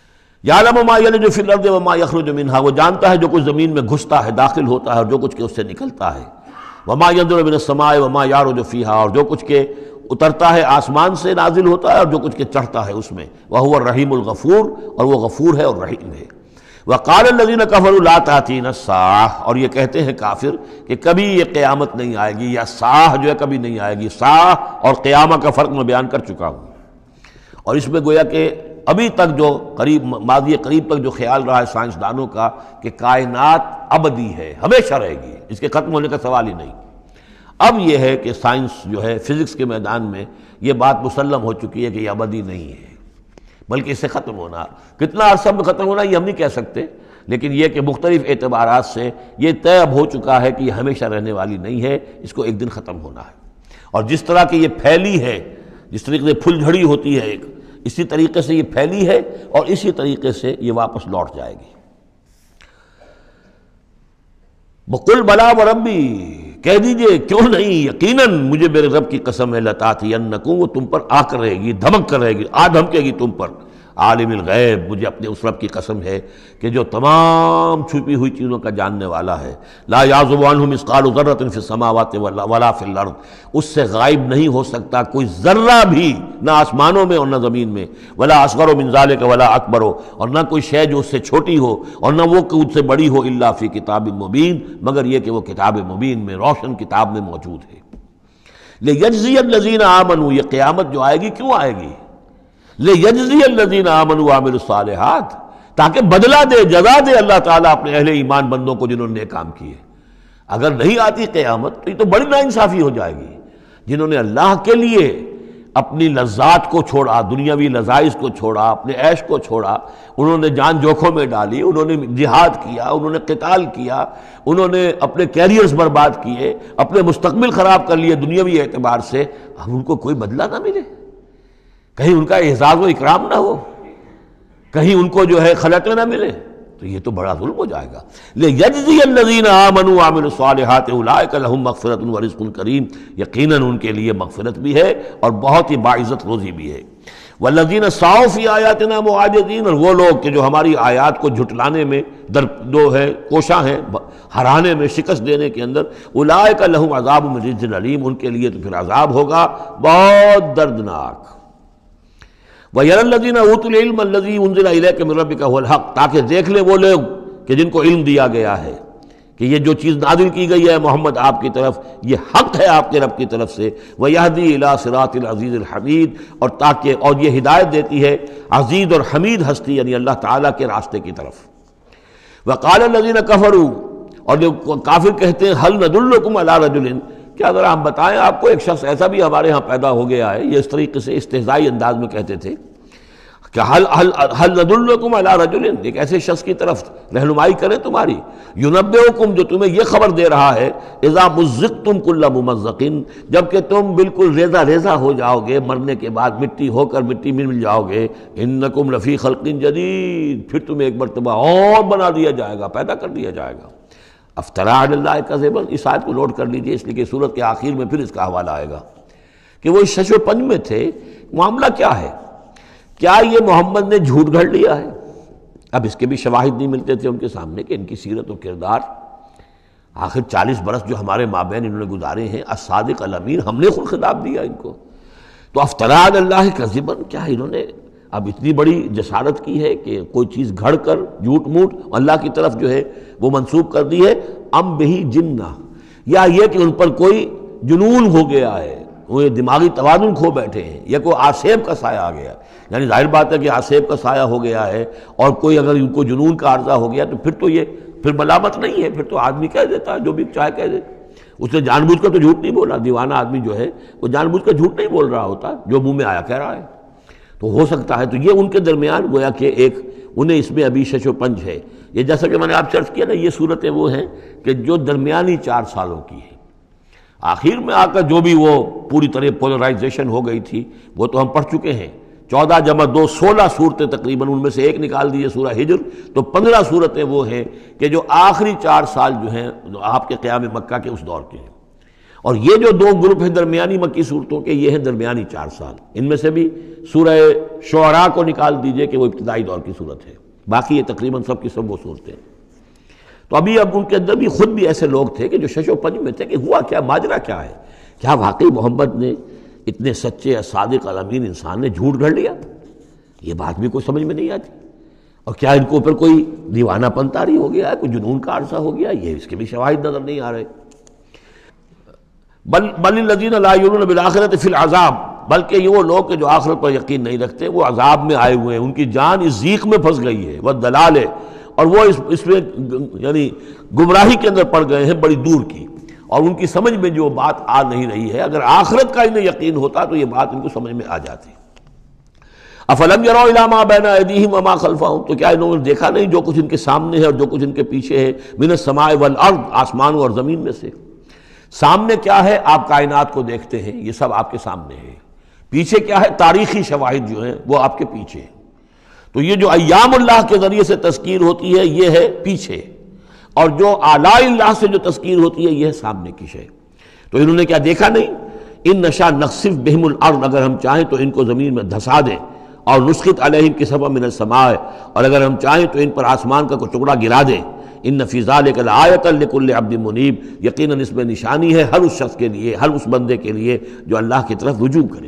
یعلم ما یلج فی الارض وما یخرج منہا، وہ جانتا ہے جو کچھ زمین میں گھستا ہے، داخل ہوتا ہے، اور جو کچھ کہ اس سے نکلتا ہے، وما ینزل من السماء وما یعرج فیہا، اور جو کچھ کہ اترتا ہے آسمان سے نازل ہوتا ہے اور جو کچھ کہ چڑھتا ہے اس میں، وہو الرحیم الغفور، اور وہ غفور ہے اور رحیم ہے۔ وقال الذین کفروا لا تأتینا الساعہ، اور یہ کہتے ہیں کافر کہ کبھی یہ قیامت نہیں آئے گی، یا ساعہ جو ہے کبھی نہیں آئے گی۔ ساعہ اور قیامہ کا فرق میں بیان کر چکا ہوں، اور اس میں گویا کہ ابھی تک جو قریب ماضی قریب تک جو خیال رہا ہے سائنسدانوں کا کہ کائنات ابدی ہے، ہمیشہ رہے گی، اس کے ختم ہونے کا سوال ہی نہیں۔ اب یہ ہے کہ سائنس جو ہے فزکس کے میدان میں یہ بات مسلم ہو چکی ہے کہ یہ ابدی نہیں ہے، بلکہ اس سے ختم ہونا، کتنا عرصہ میں ختم ہونا یہ ہم نہیں کہہ سکتے، لیکن یہ کہ مختلف اعتبارات سے یہ طے اب ہو چکا ہے کہ یہ ہمیشہ رہنے والی نہیں ہے، اس کو ایک دن ختم ہونا ہے۔ اور جس طرح کہ یہ پھیلی ہے، جس طریقے سے پھل جھڑی ہوتی ہے ایک، اسی طریقے سے یہ پھیلی ہے اور اسی طریقے سے یہ واپس لوٹ جائے گی۔ بقل بلا وربی، کہہ دیجئے کیوں نہیں، یقیناً مجھے میرے رب کی قسم ہے، لتاتینکم، وہ تم پر آ کر رہے گی، دھمک کر رہے گی، آ دھمکے گی تم پر۔ عالم الغیب، مجھے اپنے اس رب کی قسم ہے کہ جو تمام چھپی ہوئی چیزوں کا جاننے والا ہے۔ لا یعزب عنہ مثقال ذرۃ فی السماوات ولا فی الارض، اس سے غائب نہیں ہو سکتا کوئی ذرہ بھی، نہ آسمانوں میں اور نہ زمین میں، ولا اصغر من ذلک ولا اکبر، اور نہ کوئی شے جو اس سے چھوٹی ہو اور نہ وہ کہ اس سے بڑی ہو، الا فی کتاب مبین، مگر یہ کہ وہ کتاب مبین میں، روشن کتاب میں موجود ہے۔ لیجزی الذین آمنوا، یہ قیامت جو آئے گی کیوں آئے گی؟ لیجزی الذین آمنوا وعملوا الصالحات، تاکہ بدلہ دے، جزا دے اللہ تعالیٰ اپنے اہل ایمان بندوں کو جنہوں نے نیک کام کیے۔ اگر نہیں آتی قیامت تو یہ تو بڑی ناانصافی ہو جائے گی۔ جنہوں نے اللہ کے لیے اپنی لذات کو چھوڑا، دنیاوی لذائذ کو چھوڑا، اپنے عیش کو چھوڑا، انہوں نے جان جوکھوں میں ڈالی، انہوں نے جہاد کیا، انہوں نے قتال کیا، انہوں نے اپنے کیریئرز برباد کیے، اپنے مستقبل خراب کر لیے دنیاوی اعتبار سے، اب ان کو کوئی بدلہ نہ ملے، کہیں ان کا اعزاز و اکرام نہ ہو، کہیں ان کو جو ہے خلعتیں نہ ملے، تو یہ تو بڑا ظلم ہو جائے گا۔ لیجزی الذین آمنوا وعملوا الصالحات اولئک لہم مغفرۃ ورزق کریم، یقیناً ان کے لیے مغفرت بھی ہے اور بہت ہی باعزت روزی بھی ہے۔ والذین سعوا فی آیاتنا معاجزین، اور وہ لوگ کہ جو ہماری آیات کو جھٹلانے میں در دو ہے کوشاں ہیں، ہرانے میں، شکست دینے کے اندر، اولئک لہم عذاب من رجز علیم، ان کے لیے تو پھر عذاب ہوگا بہت دردناک۔ وَيَرَى الَّذِينَ أُوتُوا الْعِلْمَ الَّذِي أُنزِلَ إِلَيْكَ مِن رَّبِّكَ هُوَ الْحَقُّ، تاکہ دیکھ لیں وہ لوگ کہ جن کو علم دیا گیا ہے کہ یہ جو چیز نازل کی گئی ہے محمد آپ کی طرف، یہ حق ہے آپ کے رب کی طرف سے۔ وَيَهْدِي إِلَى صِرَاطِ الْعَزِيزِ الْحَمِيدِ، اور تاکہ اور یہ ہدایت دیتی ہے عزیز اور حمید ہستی یعنی اللہ تعالیٰ کے راستے کی طرف۔ وَقَالَ الَّذِينَ كَفَرُوا، اور جو کافر کہتے ہیں، هَلْ نَدُلُّكُمْ عَلَىٰ رَجُلٍ، کیا ذرا ہم بتائیں آپ کو ایک شخص ایسا بھی ہمارے ہاں پیدا ہو گیا ہے، یہ اس طریقے سے استہزائی انداز میں کہتے تھے کہ حل حل حل ندلکم علی رجل، ایک ایسے شخص کی طرف رہنمائی کریں تمہاری، ینبئکم، جو تمہیں یہ خبر دے رہا ہے، اذا مزقتم کل ممزق، جب کہ تم بالکل ریزہ ریزہ ہو جاؤ گے، مرنے کے بعد مٹی ہو کر مٹی میں مل جاؤ گے، انکم لفی خلق جدید، پھر تمہیں ایک مرتبہ اور بنا دیا جائے گا، پیدا کر دیا جائے گا۔ افترا علی اللہ کذبا، اس آیت کو نوٹ کر لیجئے، اس لیے کہ سورت کے آخر میں پھر اس کا حوالہ آئے گا کہ وہ اس شش و پنج میں تھے۔ معاملہ کیا ہے؟ کیا یہ محمد نے جھوٹ گھڑ لیا ہے؟ اب اس کے بھی شواہد نہیں ملتے تھے ان کے سامنے کہ ان کی سیرت و کردار، آخر چالیس برس جو ہمارے مابین انہوں نے گزارے ہیں، الصادق الامین، ہم نے خود خطاب دیا ان کو۔ تو افترا علی اللہ کذبا، کیا انہوں نے اب اتنی بڑی جسارت کی ہے کہ کوئی چیز گھڑ کر جھوٹ موٹ اللہ کی طرف جو ہے وہ منسوب کر دی ہے؟ ام بہی جنہ، یا یہ کہ ان پر کوئی جنون ہو گیا ہے، وہ دماغی توازن کھو بیٹھے ہیں، یا کوئی آسیب کا سایہ آ گیا، یعنی ظاہر بات ہے کہ آسیب کا سایہ ہو گیا ہے، اور کوئی اگر ان کو جنون کا عارضہ ہو گیا تو پھر تو یہ پھر ملامت نہیں ہے، پھر تو آدمی کہہ دیتا ہے جو بھی چاہے کہہ دے۔ اس نے جان بوجھ کر تو جھوٹ نہیں بولا، دیوانہ آدمی جو ہے وہ جان بوجھ کر جھوٹ نہیں بول رہا ہوتا، جو منہ میں آیا کہہ رہا ہے۔ تو ہو سکتا ہے تو یہ ان کے درمیان گویا کہ ایک انہیں اس میں ابھی شش و پنج ہے۔ یہ جیسا کہ میں نے آپ چرچ کیا نا، یہ صورتیں وہ ہیں کہ جو درمیانی چار سالوں کی ہیں، آخر میں آ کر جو بھی وہ پوری طرح پولرائزیشن ہو گئی تھی وہ تو ہم پڑھ چکے ہیں۔ چودہ جمع دو سولہ صورتیں تقریباً، ان میں سے ایک نکال دیجیے سورہ ہجر، تو پندرہ صورتیں وہ ہیں کہ جو آخری چار سال جو ہیں آپ کے قیام مکہ کے اس دور کے ہیں، اور یہ جو دو گروپ ہیں درمیانی مکی صورتوں کے، یہ ہیں درمیانی چار سال۔ ان میں سے بھی سورہ شعراء کو نکال دیجئے کہ وہ ابتدائی دور کی صورت ہے، باقی یہ تقریباً سب کی سب وہ صورتیں. تو ابھی اب ان کے اندر بھی خود بھی ایسے لوگ تھے کہ جو شش و پنج میں تھے کہ ہوا کیا، ماجرا کیا ہے، کیا واقعی محمد نے اتنے سچے صادق الامین انسان نے جھوٹ گھڑ لیا؟ یہ بات بھی کوئی سمجھ میں نہیں آتی. اور کیا ان کو اوپر کوئی دیوانہ پن طاری ہو گیا ہے، کوئی جنون کا عرصہ ہو گیا؟ یہ اس کے بھی شواہد نظر نہیں آ رہے. بل بل الذین لا یؤمنون بالآخرۃ فی العذاب، بلکہ یہ وہ لوگ کہ جو آخرت پر یقین نہیں رکھتے وہ عذاب میں آئے ہوئے ہیں، ان کی جان اس ضیق میں پھنس گئی ہے، والضلال ہے، اور وہ اس اس میں یعنی گمراہی کے اندر پڑ گئے ہیں بڑی دور کی، اور ان کی سمجھ میں جو بات آ نہیں رہی ہے. اگر آخرت کا انہیں یقین ہوتا تو یہ بات ان کو سمجھ میں آ جاتی. افلم یروا الی ما بین ایدیہم وما خلفہم، تو کیا انہوں نے دیکھا نہیں جو کچھ ان کے سامنے ہے اور جو کچھ ان کے پیچھے ہے، من السماء والارض، آسمانوں اور زمین میں سے. سامنے کیا ہے؟ آپ کائنات کو دیکھتے ہیں، یہ سب آپ کے سامنے ہے. پیچھے کیا ہے؟ تاریخی شواہد جو ہیں وہ آپ کے پیچھے ہیں. تو یہ جو ایام اللہ کے ذریعے سے تذکیر ہوتی ہے یہ ہے پیچھے، اور جو آلاء اللہ سے جو تذکیر ہوتی ہے یہ ہے سامنے کی شے. تو انہوں نے کیا دیکھا نہیں؟ ان نشاء نخسف بہم الارض، اگر ہم چاہیں تو ان کو زمین میں دھسا دیں، اور نسقط علیہم کسفا من السماء، اور اگر ہم چاہیں تو ان پر آسمان کا کوئی ٹکڑا گرا دیں. ان فی ذلک لآیۃ لکل عبد منیب، یقیناً اس میں نشانی ہے ہر اس شخص کے لیے، ہر اس بندے کے لیے جو اللہ کی طرف رجوع کرے.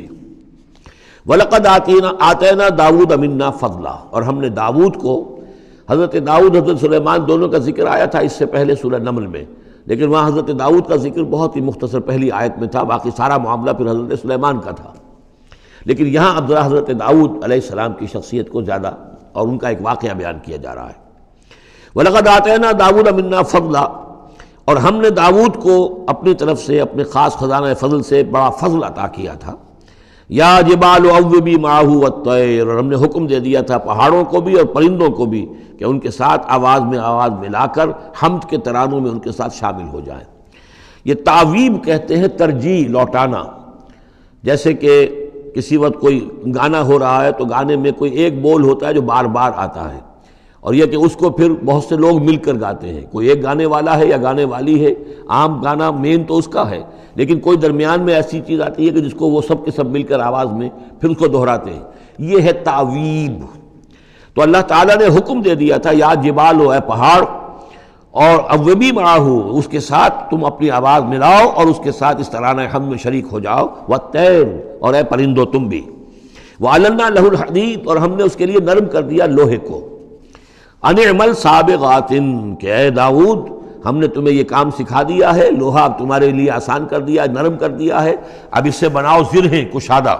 وَلَقَدْ آتَيْنَا دَاوُودَ مِنَّا فَضْلًا، اور ہم نے داؤد کو، حضرت داؤد حضرت سلیمان دونوں کا ذکر آیا تھا اس سے پہلے سورہ نمل میں، لیکن وہاں حضرت داؤد کا ذکر بہت ہی مختصر پہلی آیت میں تھا، باقی سارا معاملہ پھر حضرت سلیمان کا تھا. لیکن یہاں اب ذرا حضرت داؤد علیہ السلام کی شخصیت کو زیادہ اور ان کا ایک واقعہ بیان کیا جا رہا ہے. وَلَقَدْ آتَيْنَا دَاوُودَ مِنَّا فَضْلًا، اور ہم نے داؤد کو اپنی طرف سے اپنے خاص خزانہ فضل سے بڑا فضل عطا کیا تھا. یا جبال اوبی معہ والطیر، اور ہم نے حکم دے دیا تھا پہاڑوں کو بھی اور پرندوں کو بھی کہ ان کے ساتھ آواز میں آواز ملا کر حمد کے ترانوں میں ان کے ساتھ شامل ہو جائیں. یہ تعویب کہتے ہیں ترجیح، لوٹانا. جیسے کہ کسی وقت کوئی گانا ہو رہا ہے تو گانے میں کوئی ایک بول ہوتا ہے جو بار بار آتا ہے، اور یہ کہ اس کو پھر بہت سے لوگ مل کر گاتے ہیں. کوئی ایک گانے والا ہے یا گانے والی ہے، عام گانا مین تو اس کا ہے، لیکن کوئی درمیان میں ایسی چیز آتی ہے کہ جس کو وہ سب کے سب مل کر آواز میں پھر اس کو دہراتے ہیں. یہ ہے تعویب. تو اللہ تعالیٰ نے حکم دے دیا تھا یا جبال ہو، اے پہاڑ، اور اوبی معہ، اس کے ساتھ تم اپنی آواز ملاؤ اور اس کے ساتھ اس ترانہ حمد میں شریک ہو جاؤ. والطیر، اور اے پرندو تم بھی. وَعَلَنَّا لَهُ الْحَدِيدَ، اور ہم نے اس کے لیے نرم کر دیا لوہے کو. ان اعمل سابغات، کہ اے داؤد ہم نے تمہیں یہ کام سکھا دیا ہے، لوہا اب تمہارے لیے آسان کر دیا، نرم کر دیا ہے، اب اس سے بناؤ زرہیں کشادہ.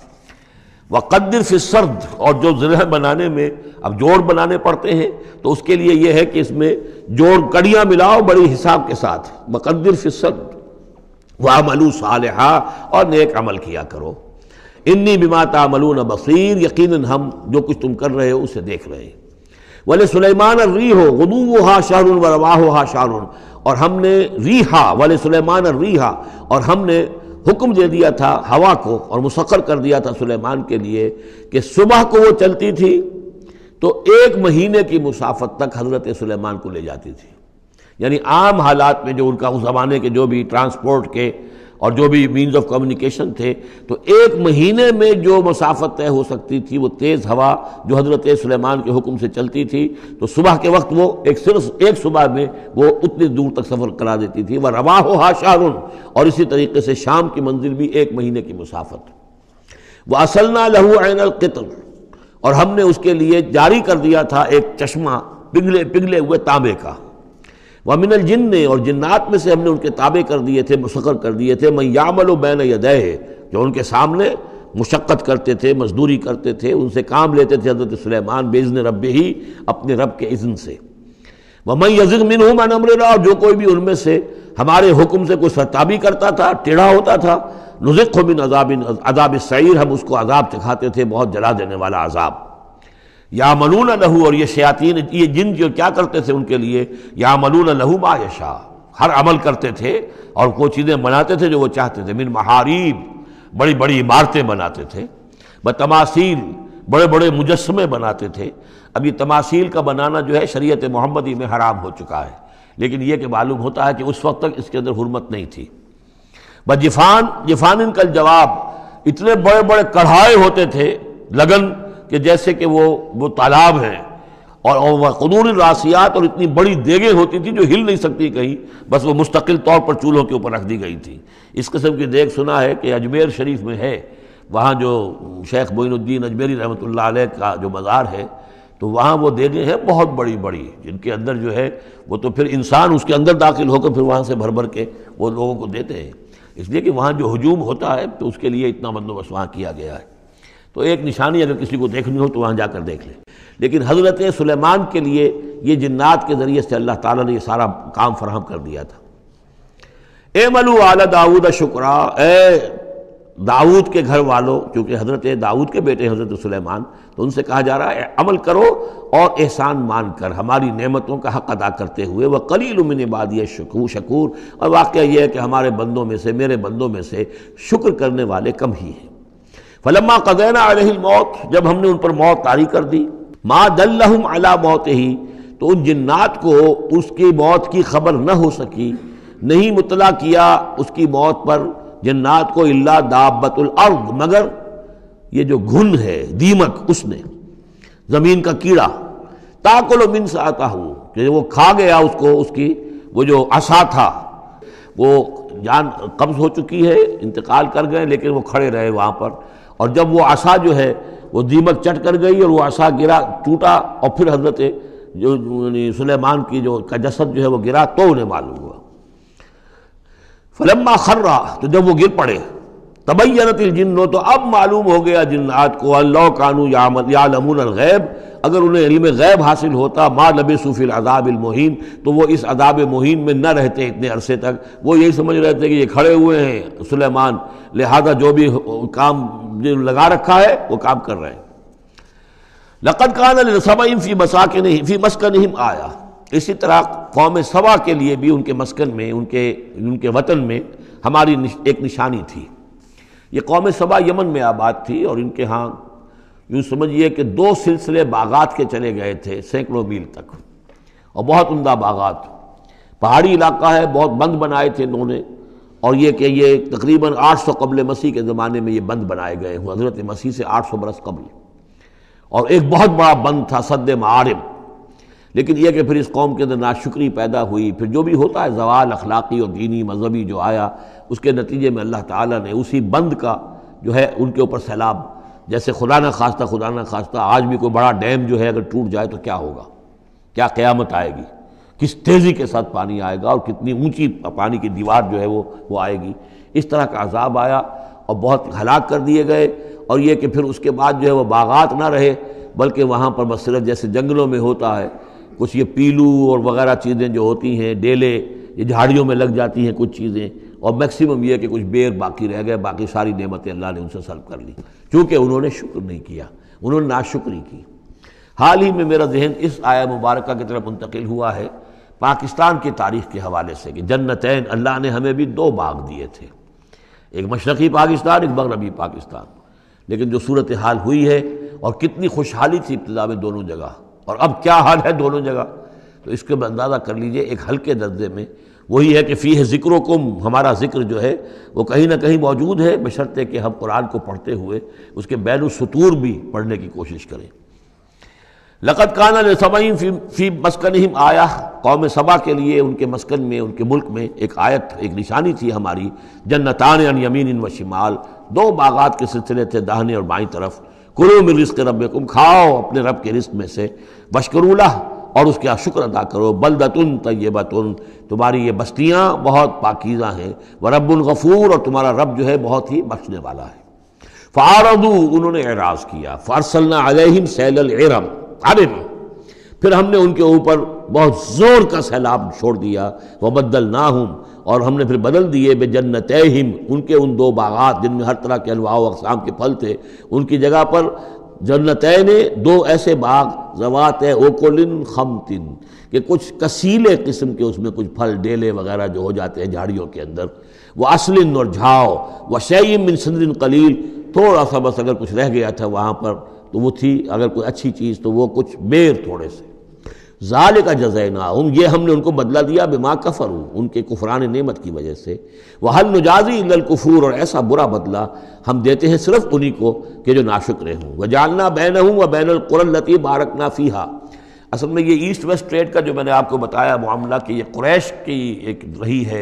وقدر فی السرد، اور جو زرہ بنانے میں اب جوڑ بنانے پڑتے ہیں تو اس کے لیے یہ ہے کہ اس میں جوڑ کڑیاں ملاؤ بڑی حساب کے ساتھ. وقدر فی السرد وَعَمَلُوا صَالِحًا، اور نیک عمل کیا کرو. انی بما تعملون بصیر، یقیناً ہم جو کچھ تم کر رہے ہو اسے دیکھ رہے ہیں. وَلِسُلَيْمَانَ الرِّيحُ غُدُوُّهَا شَهْرٌ وَرَوَاحُهَا شَهْرٌ، اور ہم نے ریحا، وَلِسُلَيْمَانَ الرِّيحَ، اور ہم نے حکم دے دیا تھا ہوا کو اور مسخر کر دیا تھا سلیمان کے لیے کہ صبح کو وہ چلتی تھی تو ایک مہینے کی مسافت تک حضرت سلیمان کو لے جاتی تھی. یعنی عام حالات میں جو ان کا اس زمانے کے جو بھی ٹرانسپورٹ کے اور جو بھی مینز آف کمیونیکیشن تھے تو ایک مہینے میں جو مسافت طے ہو سکتی تھی وہ تیز ہوا جو حضرت سلیمان کے حکم سے چلتی تھی تو صبح کے وقت وہ ایک صرف ایک صبح میں وہ اتنی دور تک سفر کرا دیتی تھی. وہ رواحُہا شہر، اور اسی طریقے سے شام کی منزل بھی ایک مہینے کی مسافت. وَأَصَلْنَا لَهُ عَيْنَ الْقِطْرِ، اور ہم نے اس کے لیے جاری کر دیا تھا ایک چشمہ پگھلے پگھلے ہوئے تانبے کا. وَمِنَ الْجِنِّ، اور جنات میں سے ہم نے ان کے تابع کر دیے تھے، مسخر کر دیے تھے، مَن يَعْمَلُ بَيْنَ يَدَيْهِ، جو ان کے سامنے مشقت کرتے تھے، مزدوری کرتے تھے، ان سے کام لیتے تھے حضرت سلیمان بِإِذْنِ رَبِّهِ، اپنے رب کے اذن سے. وَمَن يَزِغْ مِنْهُمْ عَنْ أَمْرِنَا، اور جو کوئی بھی ان میں سے ہمارے حکم سے کوئی سرتابی کرتا تھا، ٹیڑھا ہوتا تھا، نُذِقْهُ مِنْ عَذَابٍ عذاب السعیر، ہم اس کو عذاب چکھاتے تھے، بہت جلا دینے والا عذاب. یعملون لہ، اور یہ شیاطین یہ جن جو کیا کرتے تھے ان کے لیے، یعملون لہ ما یشاء، ہر عمل کرتے تھے اور وہ چیزیں بناتے تھے جو وہ چاہتے تھے. من محاریب، بڑی بڑی عمارتیں بناتے تھے، بتماثیل، بڑے بڑے مجسمے بناتے تھے. اب یہ تماثیل کا بنانا جو ہے شریعت محمدی میں حرام ہو چکا ہے، لیکن یہ کہ معلوم ہوتا ہے کہ اس وقت تک اس کے اندر حرمت نہیں تھی. بجفان، جفان کا جواب، اتنے بڑے بڑے کڑھائے ہوتے تھے لگن کہ جیسے کہ وہ وہ تالاب ہیں، اور قدور الراسیات، اور اتنی بڑی دیگیں ہوتی تھی جو ہل نہیں سکتی کہیں، بس وہ مستقل طور پر چولہوں کے اوپر رکھ دی گئی تھی۔ اس قسم کی دیگ سنا ہے کہ اجمیر شریف میں ہے، وہاں جو شیخ معین الدین اجمیری رحمۃ اللہ علیہ کا جو مزار ہے، تو وہاں وہ دیگیں ہیں بہت بڑی بڑی، جن کے اندر جو ہے وہ تو پھر انسان اس کے اندر داخل ہو کر پھر وہاں سے بھر بھر کے وہ لوگوں کو دیتے ہیں، اس لیے کہ وہاں جو ہجوم ہوتا ہے تو اس کے لیے اتنا بندوبست وہاں کیا گیا ہے۔ تو ایک نشانی اگر کسی کو دیکھنی ہو تو وہاں جا کر دیکھ لے۔ لیکن حضرت سلیمان کے لیے یہ جنات کے ذریعے سے اللہ تعالیٰ نے یہ سارا کام فراہم کر دیا تھا۔ اعملوا آل داؤد شکرا، اے داؤد کے گھر والوں، کیونکہ حضرت داؤد کے بیٹے حضرت سلیمان، تو ان سے کہا جا رہا ہے عمل کرو اور احسان مان کر ہماری نعمتوں کا حق ادا کرتے ہوئے، وقلیل من عبادی الشکور شکور، اور واقعہ یہ ہے کہ ہمارے بندوں میں سے، میرے بندوں میں سے شکر کرنے والے کم ہی ہیں۔ فلما قضینا علیہ الموت، جب ہم نے ان پر موت طاری کر دی، ما دلہم علی موتہ، تو ان جنات کو اس کی موت کی خبر نہ ہو سکی، نہیں مطلع کیا اس کی موت پر جنات کو، الا دابۃ الارض، مگر یہ جو گھن ہے دیمک، اس نے، زمین کا کیڑا، تاکل من ساعتہ، کہ وہ کھا گیا اس کو، اس کی وہ جو عصا تھا، وہ جان قبض ہو چکی ہے، انتقال کر گئے، لیکن وہ کھڑے رہے وہاں پر، اور جب وہ عصا جو ہے وہ دیمک چٹ کر گئی اور وہ عصا گرا، ٹوٹا، اور پھر حضرت جو سلیمان کی جو کا جسد جو ہے وہ گرا، تو انہیں معلوم ہوا۔ فلما خرّا، تو جب وہ گر پڑے، تبینت الجن، تو اب معلوم ہو گیا جنات کو، اللہ کانوا یعلمون الغیب، اگر انہیں علم غیب حاصل ہوتا، ما لبثوا فی العذاب المہین، تو وہ اس عذاب مہین میں نہ رہتے اتنے عرصے تک۔ وہ یہی سمجھ رہے تھے کہ یہ کھڑے ہوئے ہیں سلیمان، لہذا جو بھی کام لگا رکھا ہے وہ کام کر رہے ہیں۔ لقد کان لسبأ فی مساکنہم فی مسکنہم آیہ، اسی طرح قوم سبا کے لیے بھی ان کے مسکن میں، ان کے ان کے وطن میں ہماری ایک نشانی تھی۔ یہ قوم سبا یمن میں آباد تھی، اور ان کے ہاں یوں سمجھیے کہ دو سلسلے باغات کے چلے گئے تھے سینکڑوں میل تک، اور بہت عمدہ باغات، پہاڑی علاقہ ہے، بہت بند بنائے تھے انہوں نے، اور یہ کہ یہ تقریباً آٹھ سو قبل مسیح کے زمانے میں یہ بند بنائے گئے ہوں، حضرت مسیح سے آٹھ سو برس قبل، اور ایک بہت بڑا بند تھا سد معارب۔ لیکن یہ کہ پھر اس قوم کے اندر ناشکری پیدا ہوئی، پھر جو بھی ہوتا ہے زوال اخلاقی اور دینی مذہبی جو آیا، اس کے نتیجے میں اللہ تعالیٰ نے اسی بند کا جو ہے ان کے اوپر سیلاب، جیسے خدا نہ خواستہ خدا نہ خواستہ آج بھی کوئی بڑا ڈیم جو ہے اگر ٹوٹ جائے تو کیا ہوگا، کیا قیامت آئے گی، کس تیزی کے ساتھ پانی آئے گا، اور کتنی اونچی پانی کی دیوار جو ہے وہ وہ آئے گی، اس طرح کا عذاب آیا اور بہت ہلاک کر دیے گئے۔ اور یہ کہ پھر اس کے بعد جو ہے وہ باغات نہ رہے، بلکہ وہاں پر بس صرف جیسے جنگلوں میں ہوتا ہے کچھ یہ پیلو اور وغیرہ چیزیں جو ہوتی ہیں، ڈیلے، یہ جھاڑیوں میں لگ جاتی ہیں کچھ چیزیں، اور میکسیمم یہ کہ کچھ بیر باقی رہ گئے، باقی ساری نعمتیں اللہ نے ان سے سلب کر لی، چونکہ انہوں نے شکر نہیں کیا، انہوں نے ناشکری کی۔ حال ہی میں میرا ذہن اس آیہ مبارکہ کی طرف منتقل ہوا ہے پاکستان کی تاریخ کے حوالے سے، کہ جنتین، اللہ نے ہمیں بھی دو باغ دیے تھے، ایک مشرقی پاکستان، ایک مغربی پاکستان، لیکن جو صورتحال ہوئی ہے، اور کتنی خوشحالی تھی ابتدا میں دونوں جگہ، اور اب کیا حال ہے دونوں جگہ، تو اس کے اندازہ کر لیجئے ایک ہلکے درجے میں وہی ہے کہ فیہ ذکرکم، ہمارا ذکر جو ہے وہ کہیں نہ کہیں موجود ہے، بشرطے کہ ہم قرآن کو پڑھتے ہوئے اس کے بین السطور بھی پڑھنے کی کوشش کریں۔ لقد کان لسبأ فی مسکنہم آیہ، قوم سبا کے لیے ان کے مسکن میں، ان کے ملک میں ایک آیت، ایک نشانی تھی ہماری، جنتان عن یمین و شمال، دو باغات کے سلسلے تھے داہنے اور بائیں طرف، کلوا من رزق ربکم، کھاؤ اپنے رب کے رزق میں سے، واشکروا لہ، اور اس کا شکر ادا کرو، بلدۃ طیبۃ، تمہاری یہ بستیاں بہت پاکیزہ ہیں، ورب غفور، اور تمہارا رب جو ہے بہت ہی بخشنے والا ہے۔ فاعرضوا، انہوں نے اعراض کیا، فارسلنا علیہم سیل العرم، عرم، پھر ہم نے ان کے اوپر بہت زور کا سیلاب چھوڑ دیا، وبدلناہم، اور ہم نے پھر بدل دیے، بجنتیہم، ان کے ان دو باغات جن میں ہر طرح کے انواع و اقسام کے پھل تھے، ان کی جگہ پر جنتین، دو ایسے باغ، ذوات اوکل خمط، کہ کچھ کسیلے قسم کے اس میں کچھ پھل ڈیلے وغیرہ جو ہو جاتے ہیں جھاڑیوں کے اندر، وہ اصل، اور جھاؤ، وشیء من سدر قلیل، تھوڑا سا بس اگر کچھ رہ گیا تھا وہاں پر تو وہ تھی اگر کوئی اچھی چیز تو وہ کچھ بیر تھوڑے سے۔ ذالک جزیناہم، یہ ہم نے ان کو بدلہ دیا، بما کفروا، ان کے کفران نعمت کی وجہ سے، وہل نجازی الا الکفور، اور ایسا برا بدلہ ہم دیتے ہیں صرف انہی کو کہ جو ناشکرے ہوں۔ وجعلنا بینہم وبین القری التی بارکنا فیہا، اصل میں یہ ایسٹ ویسٹ ٹریڈ کا جو میں نے آپ کو بتایا معاملہ کہ یہ قریش کی ایک رہی ہے،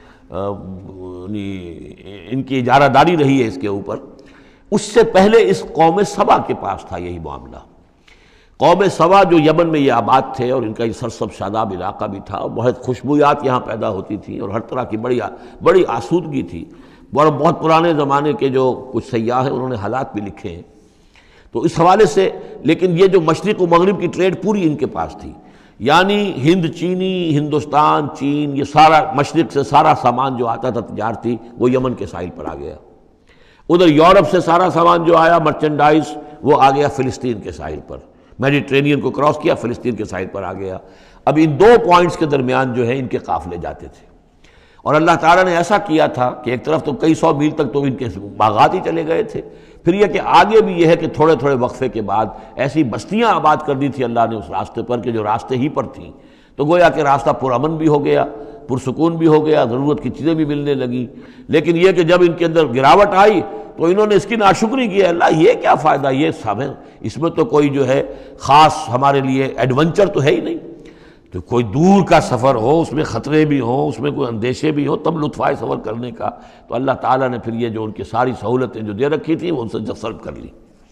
ان کی اجارہ داری رہی ہے اس کے اوپر، اس سے پہلے اس قوم سبا کے پاس تھا یہی معاملہ۔ قوم سبا جو یمن میں یہ آباد تھے اور ان کا یہ سرسب شاداب علاقہ بھی تھا، بہت خوشبویات یہاں پیدا ہوتی تھیں اور ہر طرح کی بڑی بڑی آسودگی تھی، اور بہت پرانے زمانے کے جو کچھ سیاح ہیں انہوں نے حالات بھی لکھے ہیں تو اس حوالے سے۔ لیکن یہ جو مشرق و مغرب کی ٹریڈ پوری ان کے پاس تھی، یعنی ہند چینی، ہندوستان چین، یہ سارا مشرق سے سارا سامان جو آتا تھا تجارتی وہ یمن کے ساحل پر آ گیا۔ ادھر یورپ سے سارا سامان جو آیا مرچنڈائز وہ آ گیا فلسطین کے ساحل پر، میڈیٹرینین کو کراس کیا فلسطین کے ساحل پر آ گیا۔ اب ان دو پوائنٹس کے درمیان جو ہے ان کے قافلے جاتے تھے، اور اللہ تعالیٰ نے ایسا کیا تھا کہ ایک طرف تو کئی سو میل تک تو ان کے باغات ہی چلے گئے تھے، پھر یہ کہ آگے بھی یہ ہے کہ تھوڑے تھوڑے وقفے کے بعد ایسی بستیاں آباد کر دی تھی اللہ نے اس راستے پر کہ جو راستے ہی پر تھیں، تو گویا کہ راستہ پرامن بھی ہو گیا، پرسکون بھی ہو گیا، ضرورت کی چیزیں بھی ملنے لگیں۔ لیکن یہ کہ جب ان کے اندر گراوٹ آئی تو انہوں نے اس کی ناشکری کی، اللہ یہ کیا فائدہ، یہ سب ہے اس میں تو کوئی جو ہے خاص ہمارے لیے ایڈونچر تو ہے ہی نہیں، تو کوئی دور کا سفر ہو اس میں خطرے بھی ہوں، اس میں کوئی اندیشے بھی ہوں، تب لطف آئے سفر کرنے کا۔ تو اللہ تعالیٰ نے پھر یہ جو ان کی ساری سہولتیں جو دے رکھی تھیں وہ ان سے جسرب کر لی۔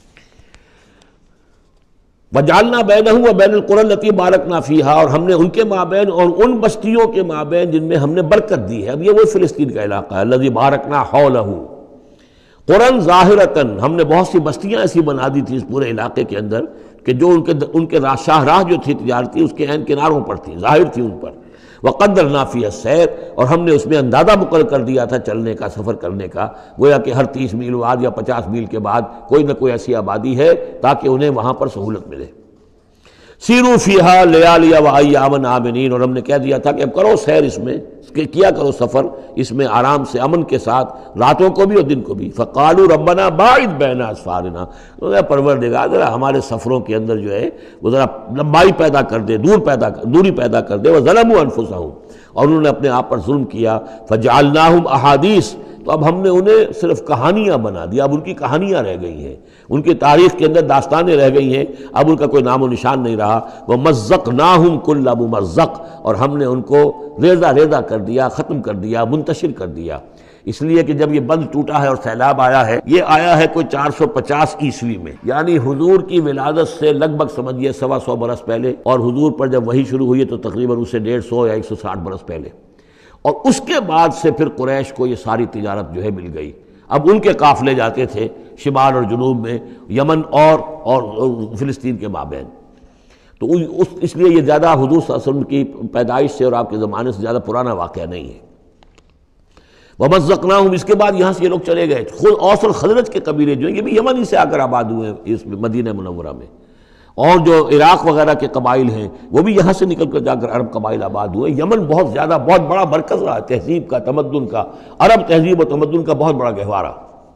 وَجَعَلْنَا بَيْنَهُمْ وَبَيْنَ الْقُرَى الَّتِي بَارَكْنَا فِيهَا، اور ہم نے ان کے مابین اور ان بستیوں کے مابین جن میں ہم نے برکت دی ہے، اب یہ وہ فلسطین کا علاقہ ہے، الَّذِي بَارَكْنَا حَوْلَهُ قُرًى ظَاهِرَةً، ہم نے بہت سی بستیاں ایسی بنا دی تھی اس پورے علاقے کے اندر کہ جو ان کے ان کے شاہراہ جو تھی تجارتی اس کے عین کناروں پر تھی، ظاہر تھی ان پر۔ وَقَدَّرْنَا فِيهَا السَّيْرَ، اور ہم نے اس میں اندازہ مقرر کر دیا تھا چلنے کا، سفر کرنے کا، گویا کہ ہر تیس میل بعد یا پچاس میل کے بعد کوئی نہ کوئی ایسی آبادی ہے تاکہ انہیں وہاں پر سہولت ملے۔ سیروا فیہا لیالی و ایاما آمنین، اور ہم نے کہہ دیا تھا کہ اب کرو سیر اس میں، کیا کرو سفر اس میں آرام سے امن کے ساتھ، راتوں کو بھی اور دن کو بھی۔ فقالوا ربنا باعد بین اسفارنا، اے پروردگار ذرا ہمارے سفروں کے اندر جو ہے وہ ذرا لمبائی پیدا کر دے، دور پیدا کر دوری پیدا کر دے۔ وظلموا انفسہم، اور انہوں نے اپنے آپ پر ظلم کیا۔ فجعلناہم احادیث، تو اب ہم نے انہیں صرف کہانیاں بنا دیا، اب ان کی کہانیاں رہ گئی ہیں، ان کی تاریخ کے اندر داستانیں رہ گئی ہیں، اب ان کا کوئی نام و نشان نہیں رہا۔ وَمَزَّقْنَاهُمْ كُلَّ مُمَزَّقٍ، اور ہم نے ان کو ریزہ ریزہ کر دیا، ختم کر دیا، منتشر کر دیا، اس لیے کہ جب یہ بند ٹوٹا ہے اور سیلاب آیا ہے، یہ آیا ہے کوئی چار سو پچاس عیسوی میں، یعنی حضور کی ولادت سے لگ بھگ سمجھیے سوا سو برس پہلے، اور حضور پر جب وحی شروع ہوئی تو تقریباً اس سے ڈیڑھ سو یا ایک سو ساٹھ برس پہلے، اور اس کے بعد سے پھر قریش کو یہ ساری تجارت جو ہے مل گئی۔ اب ان کے قافلے جاتے تھے شمال اور جنوب میں، یمن اور اور فلسطین کے مابین، تو اس اس لیے یہ زیادہ حضور صلی اللہ علیہ وسلم کی پیدائش سے اور آپ کے زمانے سے زیادہ پرانا واقعہ نہیں ہے۔ وَمَزَّقْنَاهُمْ، اس کے بعد یہاں سے یہ لوگ چلے گئے، خود اوس اور خزرج کے قبیلے جو ہیں یہ بھی یمن ہی سے آ کر آباد ہوئے ہیں اس مدینہ منورہ میں، اور جو عراق وغیرہ کے قبائل ہیں وہ بھی یہاں سے نکل کر جا کر عرب قبائل آباد ہوئے۔ یمن بہت زیادہ بہت بڑا مرکز رہا تہذیب کا، تمدن کا، عرب تہذیب و تمدن کا بہت بڑا گہوارہ۔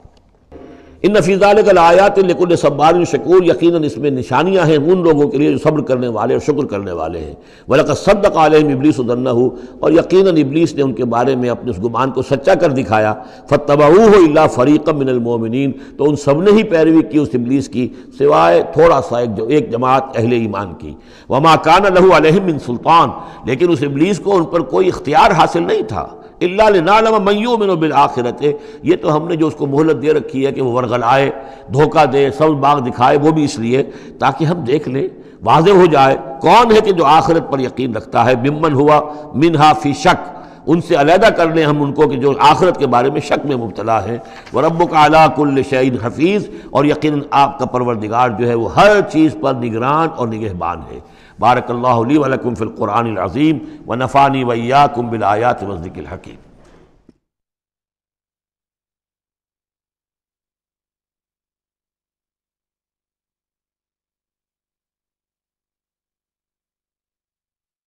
ان فی ذلک لآیات لکل صبار شکور، یقیناً اس میں نشانیاں ہیں ان لوگوں کے لیے جو صبر کرنے والے اور شکر کرنے والے ہیں۔ وَلَقَدْ صَدَّقَ عَلَيْهِمْ إِبْلِيسُ ظَنَّهُ، اور یقیناً ابلیس نے ان کے بارے میں اپنے اس گمان کو سچا کر دکھایا۔ فَاتَّبَعُوهُ إِلَّا فَرِيقًا مِّنَ الْمُؤْمِنِينَ، تو ان سب نے ہی پیروی کی اس ابلیس کی سوائے تھوڑا سا ایک جو ایک جماعت اہل ایمان کی۔ وَمَا كَانَ لَهُ عَلَيْهِمْ مِّن سُلْطَانٍ، لیکن اس ابلیس کو ان پر کوئی اختیار حاصل نہیں تھا۔ الا لنعلم من یؤمن بالآخرۃ، یہ تو ہم نے جو اس کو مہلت دے رکھی ہے کہ وہ ورغلائے، دھوکہ دے، سبز باغ دکھائے، وہ بھی اس لیے تاکہ ہم دیکھ لیں، واضح ہو جائے کون ہے کہ جو آخرت پر یقین رکھتا ہے، ممن ہوا منہا فی شک، ان سے علیحدہ کر لیں ہم ان کو کہ جو آخرت کے بارے میں شک میں مبتلا ہے۔ وَرَبُّكَ عَلَىٰ كُلِّ شَيْءٍ حَفِيظٌ، اور یقیناً آپ کا پروردگار جو ہے وہ ہر چیز پر نگران اور نگہبان ہے۔ بارک اللہ لی و لکم فی القرآن العظیم ونفعنی وإیاکم بالآیات والذکر الحکیم۔